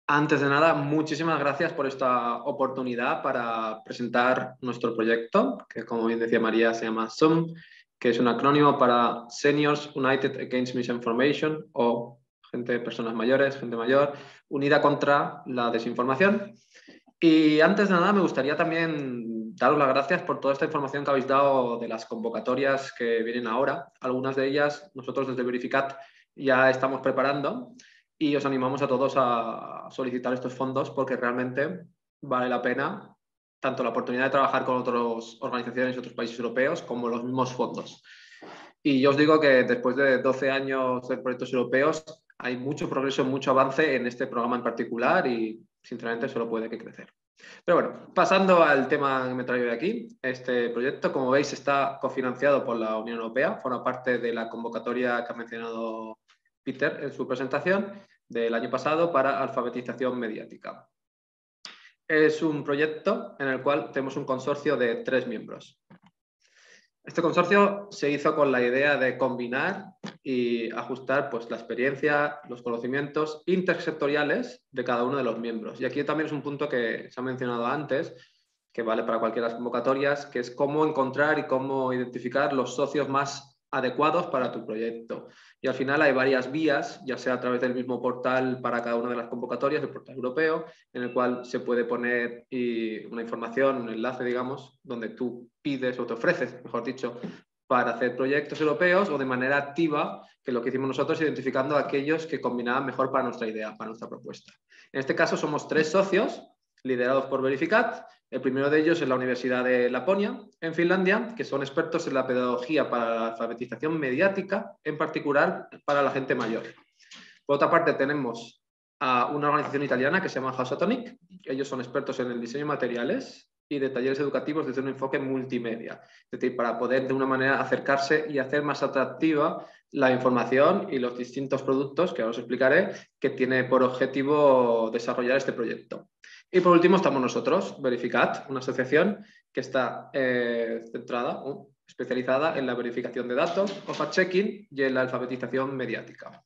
Antes de nada, muchísimas gracias por esta oportunidad para presentar nuestro proyecto, que como bien decía María se llama S U M, que es un acrónimo para Seniors United Against Misinformation, o gente, personas mayores, gente mayor, unida contra la desinformación. Y antes de nada me gustaría también daros las gracias por toda esta información que habéis dado de las convocatorias que vienen ahora. Algunas de ellas nosotros desde Verificat ya estamos preparando y os animamos a todos a solicitar estos fondos porque realmente vale la pena tanto la oportunidad de trabajar con otras organizaciones y otros países europeos como los mismos fondos. Y yo os digo que después de doce años de proyectos europeos hay mucho progreso, mucho avance en este programa en particular y sinceramente solo puede que crecer. Pero bueno, pasando al tema que me traigo de aquí, este proyecto, como veis, está cofinanciado por la Unión Europea, forma parte de la convocatoria que ha mencionado Peter en su presentación del año pasado para alfabetización mediática. Es un proyecto en el cual tenemos un consorcio de tres miembros. Este consorcio se hizo con la idea de combinar y ajustar pues, la experiencia, los conocimientos intersectoriales de cada uno de los miembros. Y aquí también es un punto que se ha mencionado antes, que vale para cualquiera de las convocatorias, que es cómo encontrar y cómo identificar los socios más adecuados para tu proyecto. Y al final hay varias vías, ya sea a través del mismo portal para cada una de las convocatorias, el portal europeo, en el cual se puede poner y una información, un enlace, digamos, donde tú pides o te ofreces, mejor dicho, para hacer proyectos europeos o de manera activa, que lo que hicimos nosotros identificando a aquellos que combinaban mejor para nuestra idea, para nuestra propuesta. En este caso somos tres socios liderados por Verificat. El primero de ellos es la Universidad de Laponia, en Finlandia, que son expertos en la pedagogía para la alfabetización mediática, en particular para la gente mayor. Por otra parte, tenemos a una organización italiana que se llama Hausatonic. Ellos son expertos en el diseño de materiales y de talleres educativos desde un enfoque multimedia, es decir, para poder de una manera acercarse y hacer más atractiva la información y los distintos productos, que ahora os explicaré, que tiene por objetivo desarrollar este proyecto. Y por último estamos nosotros, Verificat, una asociación que está eh, centrada, uh, especializada en la verificación de datos o fact-checking y en la alfabetización mediática.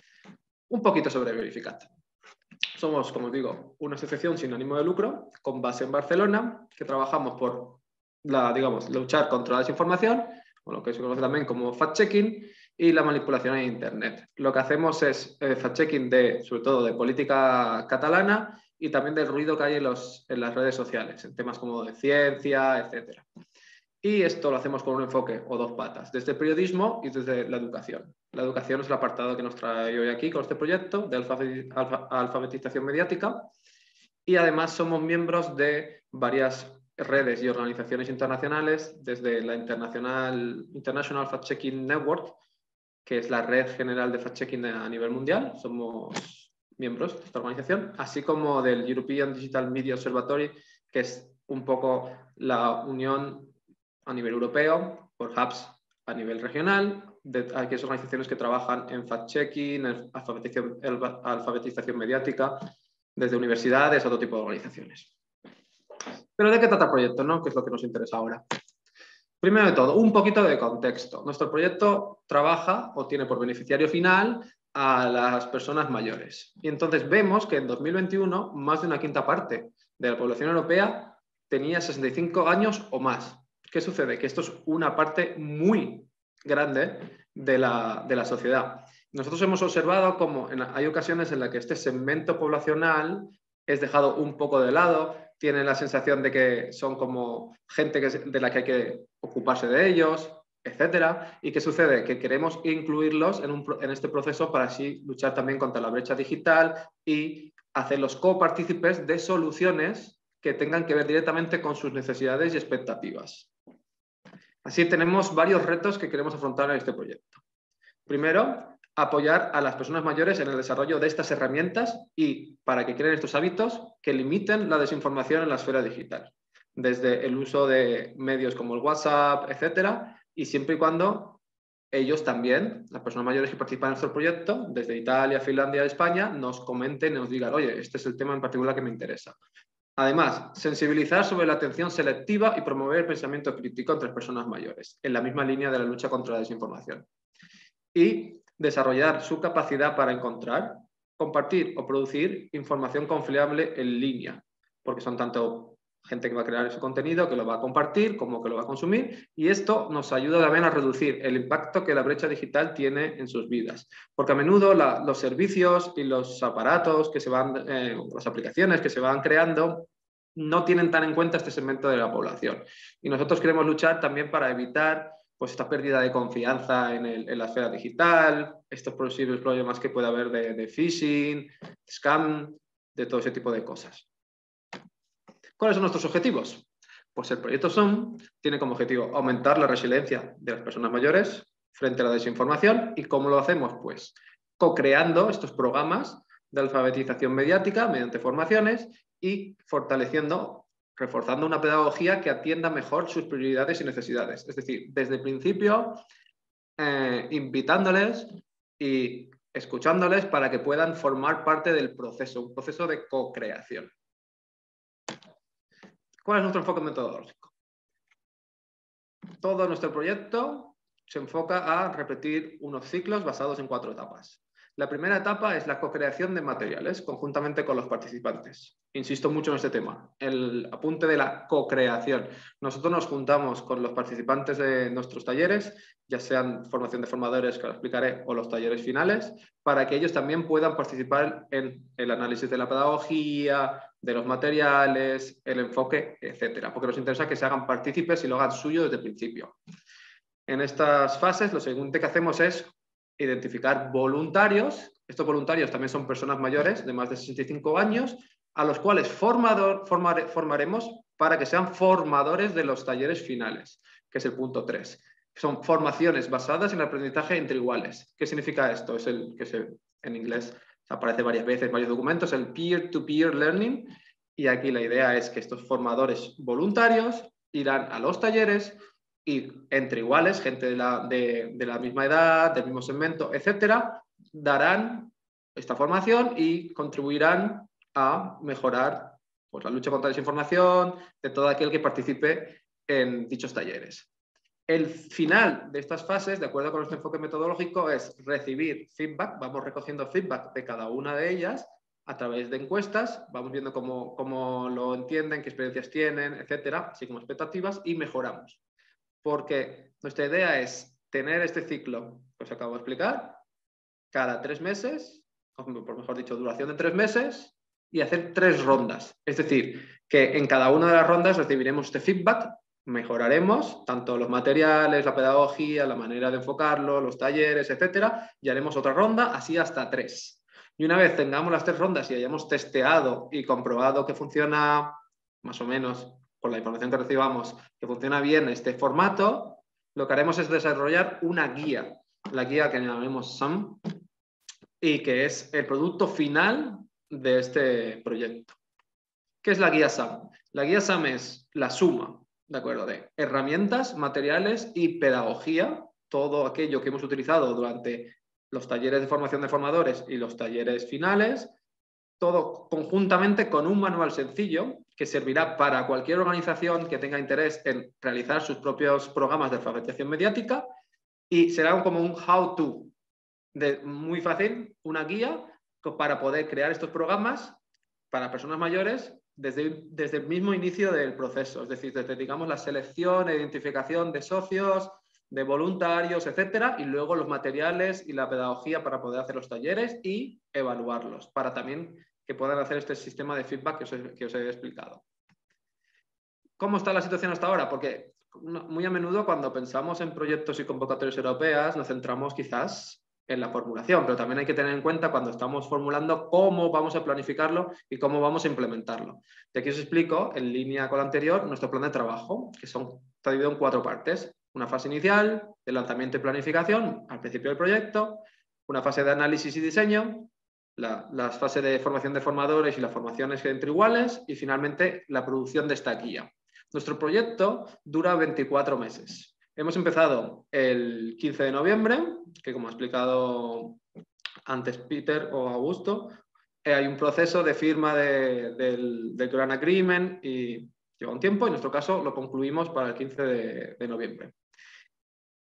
Un poquito sobre Verificat. Somos, como os digo, una asociación sin ánimo de lucro, con base en Barcelona, que trabajamos por la, digamos, luchar contra la desinformación, o lo que se conoce también como fact-checking, y la manipulación en Internet. Lo que hacemos es eh, fact-checking de, sobre todo, de política catalana y también del ruido que hay en, los, en las redes sociales, en temas como de ciencia, etcétera. Y esto lo hacemos con un enfoque o dos patas, desde el periodismo y desde la educación. La educación es el apartado que nos trae hoy aquí con este proyecto de alfabetización mediática y además somos miembros de varias redes y organizaciones internacionales, desde la International, International Fact-Checking Network, que es la red general de fact-checking a nivel mundial, somos miembros de esta organización, así como del European Digital Media Observatory, que es un poco la unión a nivel europeo, por hubs a nivel regional, de aquellas organizaciones que trabajan en fact-checking, en alfabetización, alfabetización mediática, desde universidades a otro tipo de organizaciones. Pero ¿de qué trata el proyecto, no? ¿Qué es lo que nos interesa ahora? Primero de todo, un poquito de contexto. Nuestro proyecto trabaja o tiene por beneficiario final a las personas mayores. Y entonces vemos que en dos mil veintiuno más de una quinta parte de la población europea tenía sesenta y cinco años o más. ¿Qué sucede? Que esto es una parte muy grande de la, de la sociedad. Nosotros hemos observado cómo en, hay ocasiones en las que este segmento poblacional es dejado un poco de lado, tienen la sensación de que son como gente que, de la que hay que ocuparse de ellos, etcétera. ¿Y qué sucede? Que queremos incluirlos en, un, en este proceso para así luchar también contra la brecha digital y hacerlos copartícipes de soluciones que tengan que ver directamente con sus necesidades y expectativas. Así tenemos varios retos que queremos afrontar en este proyecto. Primero, apoyar a las personas mayores en el desarrollo de estas herramientas y para que creen estos hábitos que limiten la desinformación en la esfera digital, desde el uso de medios como el WhatsApp, etcétera, y siempre y cuando ellos también, las personas mayores que participan en nuestro proyecto, desde Italia, Finlandia, España, nos comenten y nos digan, oye, este es el tema en particular que me interesa. Además, sensibilizar sobre la atención selectiva y promover el pensamiento crítico entre las personas mayores, en la misma línea de la lucha contra la desinformación. Y desarrollar su capacidad para encontrar, compartir o producir información confiable en línea, porque son tanto gente que va a crear ese contenido, que lo va a compartir, como que lo va a consumir, y esto nos ayuda también a reducir el impacto que la brecha digital tiene en sus vidas, porque a menudo la, los servicios y los aparatos que se van, eh, las aplicaciones que se van creando no tienen tan en cuenta este segmento de la población, y nosotros queremos luchar también para evitar pues esta pérdida de confianza en, el, en la esfera digital, estos posibles problemas que puede haber de, de phishing, scam, de todo ese tipo de cosas. ¿Cuáles son nuestros objetivos? Pues el proyecto S O M tiene como objetivo aumentar la resiliencia de las personas mayores frente a la desinformación. ¿Y cómo lo hacemos? Pues co-creando estos programas de alfabetización mediática mediante formaciones y fortaleciendo, reforzando una pedagogía que atienda mejor sus prioridades y necesidades. Es decir, desde el principio, eh, invitándoles y escuchándoles para que puedan formar parte del proceso, un proceso de co-creación. ¿Cuál es nuestro enfoque metodológico? Todo nuestro proyecto se enfoca a repetir unos ciclos basados en cuatro etapas. La primera etapa es la co-creación de materiales conjuntamente con los participantes. Insisto mucho en este tema, el apunte de la co-creación. Nosotros nos juntamos con los participantes de nuestros talleres, ya sean formación de formadores, que lo explicaré, o los talleres finales, para que ellos también puedan participar en el análisis de la pedagogía, de los materiales, el enfoque, etcétera, porque nos interesa que se hagan partícipes y lo hagan suyo desde el principio. En estas fases, lo siguiente que hacemos es identificar voluntarios. Estos voluntarios también son personas mayores de más de sesenta y cinco años, a los cuales formador, formare, formaremos para que sean formadores de los talleres finales, que es el punto tres. Son formaciones basadas en el aprendizaje entre iguales. ¿Qué significa esto? Es el que se, en inglés aparece varias veces, varios documentos, el peer-to-peer learning, y aquí la idea es que estos formadores voluntarios irán a los talleres y entre iguales, gente de la, de, de la misma edad, del mismo segmento, etcétera, darán esta formación y contribuirán a mejorar pues, la lucha contra la desinformación de todo aquel que participe en dichos talleres. El final de estas fases, de acuerdo con nuestro enfoque metodológico, es recibir feedback. Vamos recogiendo feedback de cada una de ellas a través de encuestas, vamos viendo cómo, cómo lo entienden, qué experiencias tienen, etcétera, así como expectativas, y mejoramos. Porque nuestra idea es tener este ciclo que os acabo de explicar cada tres meses, o por mejor dicho, duración de tres meses, y hacer tres rondas. Es decir, que en cada una de las rondas recibiremos este feedback, mejoraremos tanto los materiales, la pedagogía, la manera de enfocarlo, los talleres, etcétera, y haremos otra ronda, así hasta tres. Y una vez tengamos las tres rondas y hayamos testeado y comprobado que funciona más o menos con la información que recibamos, que funciona bien este formato, lo que haremos es desarrollar una guía, la guía que llamamos S O M, y que es el producto final de este proyecto. ¿Qué es la guía S O M? La guía S O M es la suma, ¿de acuerdo?, de herramientas, materiales y pedagogía, todo aquello que hemos utilizado durante los talleres de formación de formadores y los talleres finales, todo conjuntamente con un manual sencillo que servirá para cualquier organización que tenga interés en realizar sus propios programas de alfabetización mediática, y será como un how-to, muy fácil, una guía para poder crear estos programas para personas mayores desde, desde el mismo inicio del proceso, es decir, desde digamos, la selección e identificación de socios, de voluntarios, etcétera, y luego los materiales y la pedagogía para poder hacer los talleres y evaluarlos, para también que puedan hacer este sistema de feedback que os he, que os he explicado. ¿Cómo está la situación hasta ahora? Porque muy a menudo cuando pensamos en proyectos y convocatorias europeas nos centramos quizás en la formulación, pero también hay que tener en cuenta cuando estamos formulando cómo vamos a planificarlo y cómo vamos a implementarlo. Y aquí os explico, en línea con lo anterior, nuestro plan de trabajo, que son, está dividido en cuatro partes. Una fase inicial, de lanzamiento y planificación, al principio del proyecto, una fase de análisis y diseño, la, la fase de formación de formadores y las formaciones entre iguales, y finalmente la producción de esta guía. Nuestro proyecto dura veinticuatro meses. Hemos empezado el quince de noviembre, que como ha explicado antes Peter o Augusto, eh, hay un proceso de firma de, del, del Grant Agreement y lleva un tiempo. En nuestro caso lo concluimos para el quince de, de noviembre.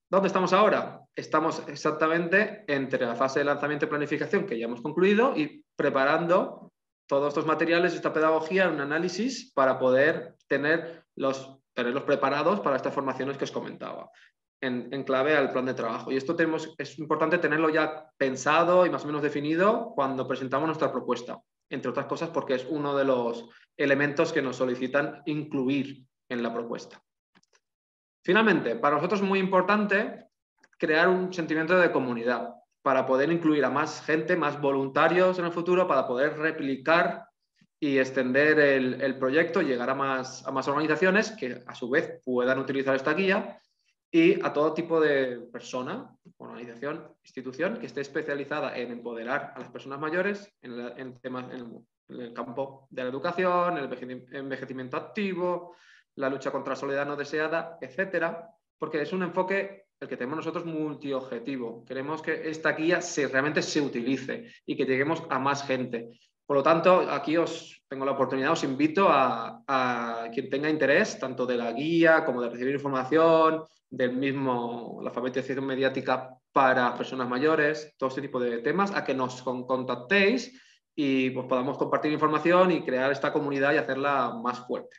¿Dónde estamos ahora? Estamos exactamente entre la fase de lanzamiento y planificación que ya hemos concluido y preparando todos estos materiales, esta pedagogía, un análisis para poder tener los, tenerlos preparados para estas formaciones que os comentaba, en, en clave al plan de trabajo. Y esto tenemos, es importante tenerlo ya pensado y más o menos definido cuando presentamos nuestra propuesta, entre otras cosas porque es uno de los elementos que nos solicitan incluir en la propuesta. Finalmente, para nosotros es muy importante crear un sentimiento de comunidad para poder incluir a más gente, más voluntarios en el futuro, para poder replicar y extender el, el proyecto, llegar a más, a más organizaciones que a su vez puedan utilizar esta guía y a todo tipo de persona, organización, institución que esté especializada en empoderar a las personas mayores en, la, en temas en el, en el campo de la educación, el envejecimiento activo, la lucha contra la soledad no deseada, etcétera, porque es un enfoque el que tenemos nosotros multiobjetivo. Queremos que esta guía se, realmente se utilice y que lleguemos a más gente. Por lo tanto, aquí os tengo la oportunidad, os invito a, a quien tenga interés, tanto de la guía como de recibir información, del mismo, la alfabetización mediática para personas mayores, todo este tipo de temas, a que nos contactéis y pues, podamos compartir información y crear esta comunidad y hacerla más fuerte.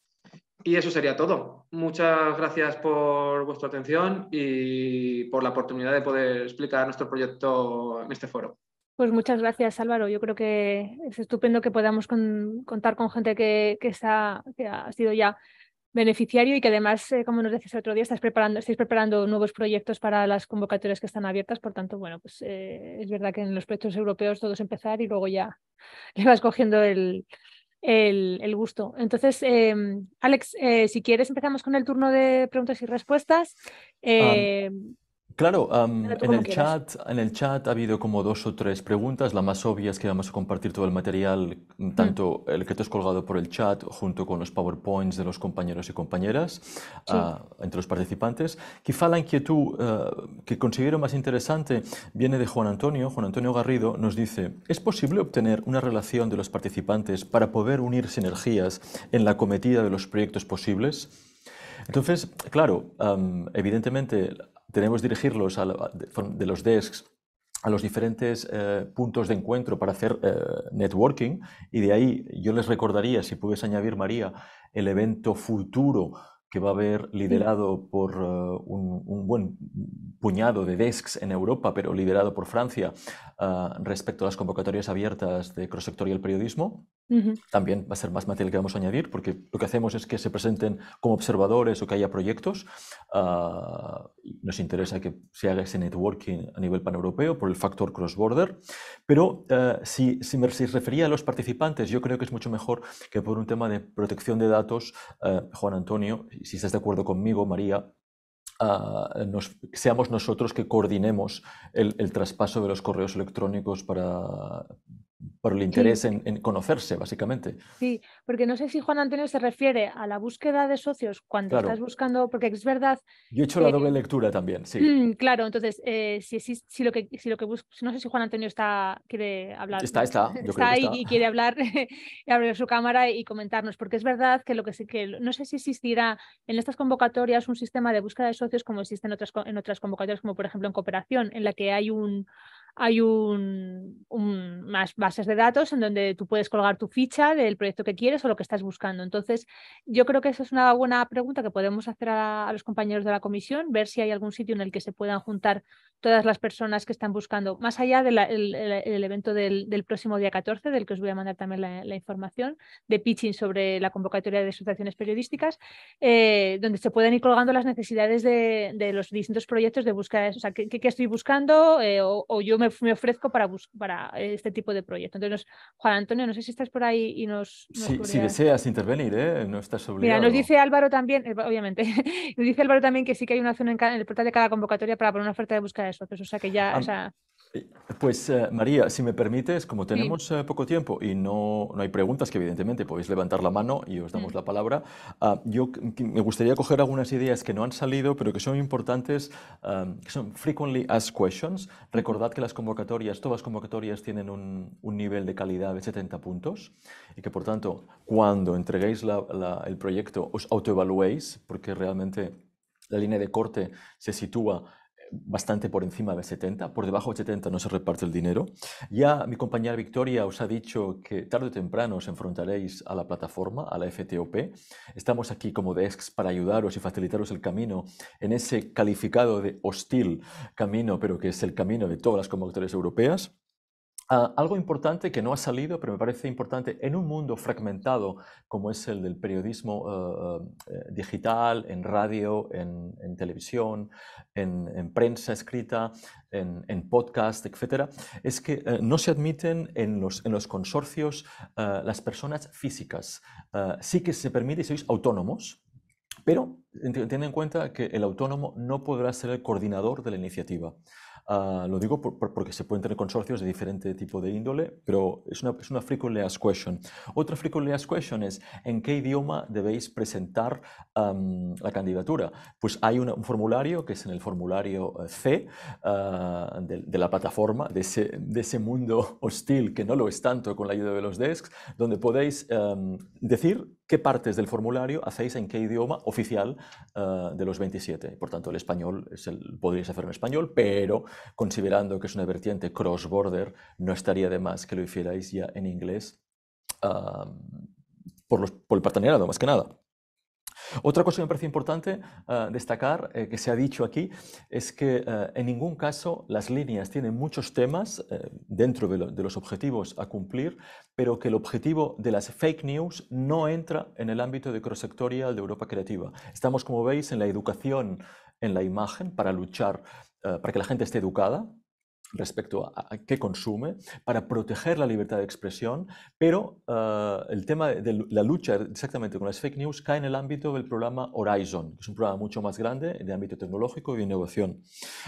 Y eso sería todo. Muchas gracias por vuestra atención y por la oportunidad de poder explicar nuestro proyecto en este foro. Pues muchas gracias, Álvaro. Yo creo que es estupendo que podamos con, contar con gente que, que, está, que ha sido ya beneficiario y que además, eh, como nos decías el otro día, estás preparando, estáis preparando nuevos proyectos para las convocatorias que están abiertas. Por tanto, bueno, pues eh, es verdad que en los proyectos europeos todo es empezar y luego ya le vas cogiendo el... El, el gusto. Entonces, eh, Alex, eh, si quieres empezamos con el turno de preguntas y respuestas. Eh, Um, claro, um, en, el quieras. chat, en el chat ha habido como dos o tres preguntas. La más obvia es que vamos a compartir todo el material, tanto mm. el que te has colgado por el chat, junto con los PowerPoints de los compañeros y compañeras, sí. uh, entre los participantes. Quizá la inquietud uh, que considero más interesante viene de Juan Antonio. Juan Antonio Garrido nos dice, ¿es posible obtener una relación de los participantes para poder unir sinergias en la cometida de los proyectos posibles? Entonces, claro, um, evidentemente tenemos que dirigirlos a la, de, de los desks a los diferentes eh, puntos de encuentro para hacer eh, networking, y de ahí yo les recordaría, si puedes añadir, María, el evento futuro que va a haber liderado por uh, un, un buen puñado de desks en Europa, pero liderado por Francia, uh, respecto a las convocatorias abiertas de cross-sectorial periodismo. Uh-huh. También va a ser más material que vamos a añadir, porque lo que hacemos es que se presenten como observadores o que haya proyectos. Uh, nos interesa que se haga ese networking a nivel paneuropeo por el factor cross-border. Pero uh, si, si me si refería a los participantes, yo creo que es mucho mejor que por un tema de protección de datos, uh, Juan Antonio, si estás de acuerdo conmigo, María, uh, nos, seamos nosotros que coordinemos el, el traspaso de los correos electrónicos para, para el interés sí. en, en conocerse, básicamente. Sí, porque no sé si Juan Antonio se refiere a la búsqueda de socios cuando claro. estás buscando, porque es verdad... Yo he hecho que, la doble lectura también, sí. Claro, entonces, eh, si, si, si lo que, si lo que busco, no sé si Juan Antonio está, quiere hablar. Está, está, yo está creo que ahí está. Y quiere hablar, y abrir su cámara y comentarnos, porque es verdad que lo que, que no sé si existirá en estas convocatorias un sistema de búsqueda de socios como existe en otras, en otras convocatorias, como por ejemplo en cooperación, en la que hay un... hay un, un, más bases de datos en donde tú puedes colgar tu ficha del proyecto que quieres o lo que estás buscando. Entonces, yo creo que esa es una buena pregunta que podemos hacer a, a los compañeros de la comisión, ver si hay algún sitio en el que se puedan juntar todas las personas que están buscando, más allá del el, el evento del, del próximo día catorce, del que os voy a mandar también la, la información, de pitching sobre la convocatoria de asociaciones periodísticas, eh, donde se pueden ir colgando las necesidades de, de los distintos proyectos de búsqueda, o sea, qué, qué estoy buscando eh, o, o yo me me ofrezco para, para este tipo de proyecto. Entonces, Juan Antonio, no sé si estás por ahí y nos... nos sí, si deseas intervenir, ¿eh? No estás obligado. Mira, nos dice Álvaro también, obviamente, nos dice Álvaro también que sí que hay una zona en, cada, en el portal de cada convocatoria para poner una oferta de búsqueda de socios, o sea que ya... Um, o sea... Pues uh, María, si me permites, como tenemos sí. uh, poco tiempo y no, no hay preguntas, que evidentemente podéis levantar la mano y os damos mm. la palabra, uh, yo me gustaría coger algunas ideas que no han salido, pero que son importantes, um, que son frequently asked questions. Recordad que las convocatorias, todas las convocatorias tienen un, un nivel de calidad de setenta puntos y que, por tanto, cuando entreguéis la, la, el proyecto, os autoevaluéis, porque realmente la línea de corte se sitúa bastante por encima de setenta, por debajo de setenta no se reparte el dinero. Ya mi compañera Victoria os ha dicho que tarde o temprano os enfrentaréis a la plataforma, a la F T O P. Estamos aquí como desks para ayudaros y facilitaros el camino en ese calificado de hostil camino, pero que es el camino de todas las convocatorias europeas. Uh, algo importante que no ha salido, pero me parece importante en un mundo fragmentado como es el del periodismo uh, uh, digital, en radio, en, en televisión, en, en prensa escrita, en, en podcast, etcétera, es que uh, no se admiten en los, en los consorcios uh, las personas físicas. Uh, sí que se permite si sois autónomos, pero ten en cuenta que el autónomo no podrá ser el coordinador de la iniciativa. Uh, lo digo por, por, porque se pueden tener consorcios de diferente tipo de índole, pero es una, es una frequently asked question. Otra frequently asked question es ¿en qué idioma debéis presentar um, la candidatura? Pues hay una, un formulario que es en el formulario C uh, de, de la plataforma, de ese, de ese mundo hostil que no lo es tanto con la ayuda de los desks, donde podéis um, decir qué partes del formulario hacéis en qué idioma oficial uh, de los veintisiete. Por tanto, el español es el, podríais hacer en español, pero considerando que es una vertiente cross-border, no estaría de más que lo hicierais ya en inglés uh, por, los, por el partenariado, más que nada. Otra cosa que me parece importante uh, destacar, eh, que se ha dicho aquí, es que uh, en ningún caso las líneas tienen muchos temas eh, dentro de, lo, de los objetivos a cumplir, pero que el objetivo de las fake news no entra en el ámbito de cross-sectorial de Europa Creativa. Estamos, como veis, en la educación en la imagen para luchar, uh, para que la gente esté educada respecto a, a qué consume, para proteger la libertad de expresión, pero uh, el tema de, de la lucha exactamente con las fake news cae en el ámbito del programa Horizon, que es un programa mucho más grande de ámbito tecnológico y de innovación.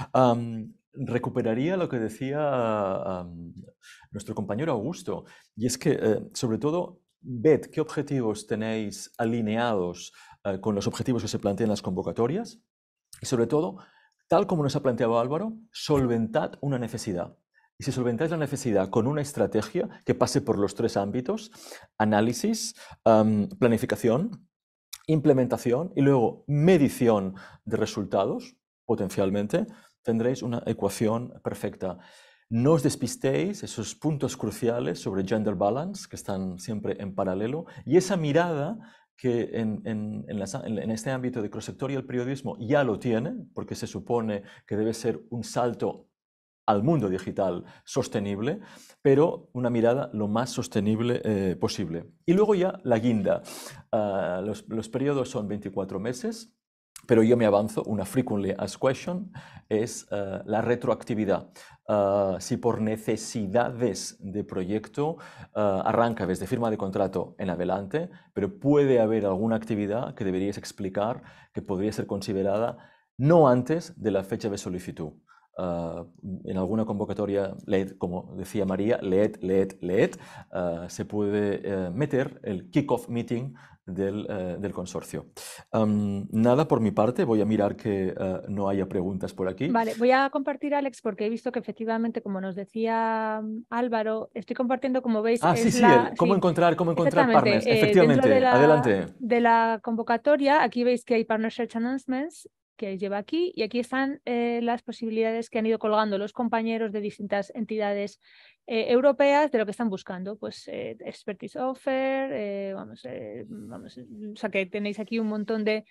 Um, recuperaría lo que decía um, nuestro compañero Augusto, y es que, uh, sobre todo, ved qué objetivos tenéis alineados uh, con los objetivos que se plantean en las convocatorias, y sobre todo, tal como nos ha planteado Álvaro, solventad una necesidad. Y si solventáis la necesidad con una estrategia que pase por los tres ámbitos, análisis, um, planificación, implementación y luego medición de resultados, potencialmente, tendréis una ecuación perfecta. No os despistéis esos puntos cruciales sobre gender balance, que están siempre en paralelo, y esa mirada que en, en, en, las, en este ámbito de cross-sectorial periodismo ya lo tiene, porque se supone que debe ser un salto al mundo digital sostenible, pero una mirada lo más sostenible eh, posible. Y luego ya la guinda. Uh, los, los periodos son veinticuatro meses, pero yo me avanzo, una frequently asked question es uh, la retroactividad. Uh, si por necesidades de proyecto uh, arranca desde firma de contrato en adelante, pero puede haber alguna actividad que deberíais explicar que podría ser considerada no antes de la fecha de solicitud. Uh, en alguna convocatoria, leed, como decía María, leed, leed, leed, uh, se puede uh, meter el kick-off meeting del, uh, del consorcio. Um, nada por mi parte, voy a mirar que uh, no haya preguntas por aquí. Vale, voy a compartir, Alex, porque he visto que efectivamente, como nos decía Álvaro, estoy compartiendo, como veis, ah, es sí, sí, la... el, cómo sí, encontrar, cómo encontrar partners, eh, efectivamente, de la, adelante. De la convocatoria, aquí veis que hay Partner Search Announcements, que lleva aquí, y aquí están eh, las posibilidades que han ido colgando los compañeros de distintas entidades eh, europeas de lo que están buscando, pues eh, Expertise Offer, eh, vamos, eh, vamos, o sea que tenéis aquí un montón de,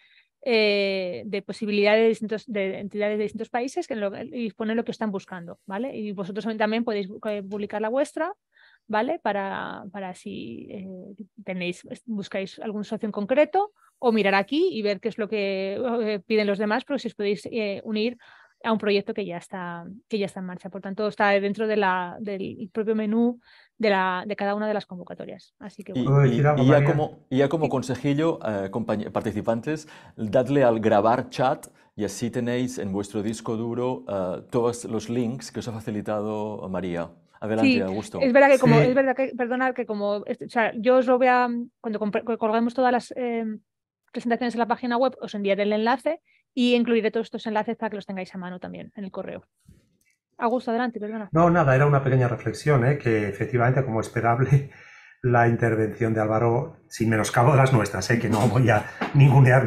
eh, de posibilidades de, distintos, de entidades de distintos países que lo, y ponen lo que están buscando, ¿vale? Y vosotros también podéis publicar la vuestra, ¿vale? Para, para si eh, tenéis, buscáis algún socio en concreto, o mirar aquí y ver qué es lo que eh, piden los demás, pero si os podéis eh, unir a un proyecto que ya está, que ya está en marcha. Por tanto, está dentro de la, del propio menú de, la, de cada una de las convocatorias. Así que, bueno. Y, y, y, ya, como, y ya como sí. consejillo, eh, participantes, dadle al grabar chat y así tenéis en vuestro disco duro uh, todos los links que os ha facilitado María. Adelante, sí, Augusto. Es verdad que como, sí. es verdad que, perdonad, que como, o sea, yo os lo voy a, cuando colgamos todas las eh, presentaciones en la página web, os enviaré el enlace y incluiré todos estos enlaces para que los tengáis a mano también en el correo. Augusto, adelante, perdona. No, nada, era una pequeña reflexión, ¿eh? Que efectivamente, como esperable, la intervención de Álvaro, sin menoscabo de las nuestras, ¿eh? Que no voy a ningunearnos,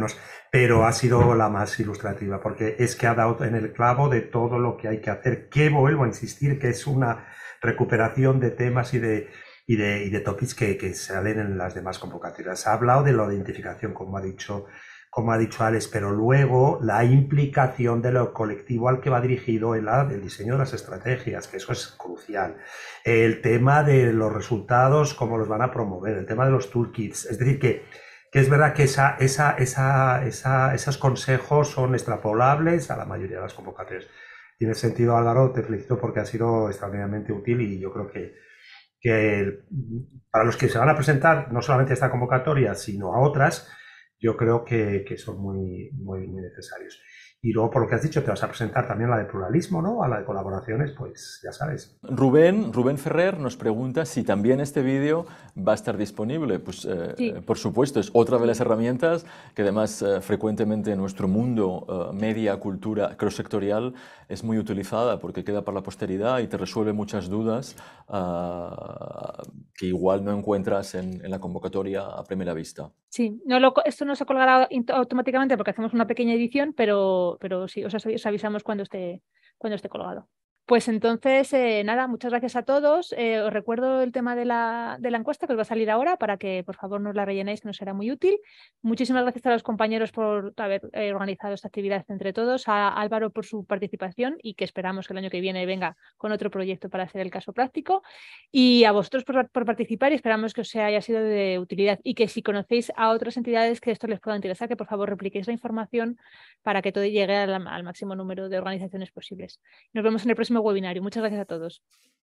pero ha sido la más ilustrativa, porque es que ha dado en el clavo de todo lo que hay que hacer, que vuelvo a insistir, que es una recuperación de temas y de, y de, y de topics que, que salen en las demás convocatorias. Ha hablado de la identificación, como ha dicho, como ha dicho Alex, pero luego la implicación de lo colectivo al que va dirigido el, el diseño de las estrategias, que eso es crucial. El tema de los resultados, cómo los van a promover, el tema de los toolkits, es decir, que que es verdad que esa, esa, esa, esa, esos consejos son extrapolables a la mayoría de las convocatorias. Tiene sentido, Álvaro, te felicito porque ha sido extraordinariamente útil y yo creo que, que para los que se van a presentar, no solamente a esta convocatoria, sino a otras, yo creo que, que son muy, muy, muy necesarios. Y luego, por lo que has dicho, te vas a presentar también a la de pluralismo, ¿no? A la de colaboraciones, pues ya sabes. Rubén, Rubén Ferrer nos pregunta si también este vídeo va a estar disponible. Pues eh, Sí. por supuesto, es otra de las herramientas que además eh, frecuentemente en nuestro mundo eh, media, cultura, cross-sectorial es muy utilizada porque queda para la posteridad y te resuelve muchas dudas uh, que igual no encuentras en, en la convocatoria a primera vista. Sí, no lo, esto no se colgará automáticamente porque hacemos una pequeña edición, pero, pero sí, os, os avisamos cuando esté, cuando esté colgado. Pues entonces, eh, nada, muchas gracias a todos. Eh, os recuerdo el tema de la, de la encuesta que os va a salir ahora para que por favor nos la rellenéis, que nos será muy útil. Muchísimas gracias a los compañeros por haber eh, organizado esta actividad entre todos, a Álvaro por su participación y que esperamos que el año que viene venga con otro proyecto para hacer el caso práctico. Y a vosotros por, por participar y esperamos que os haya sido de utilidad y que si conocéis a otras entidades que esto les pueda interesar, que por favor repliquéis la información para que todo llegue al, al máximo número de organizaciones posibles. Nos vemos en el próximo webinario. Muchas gracias a todos.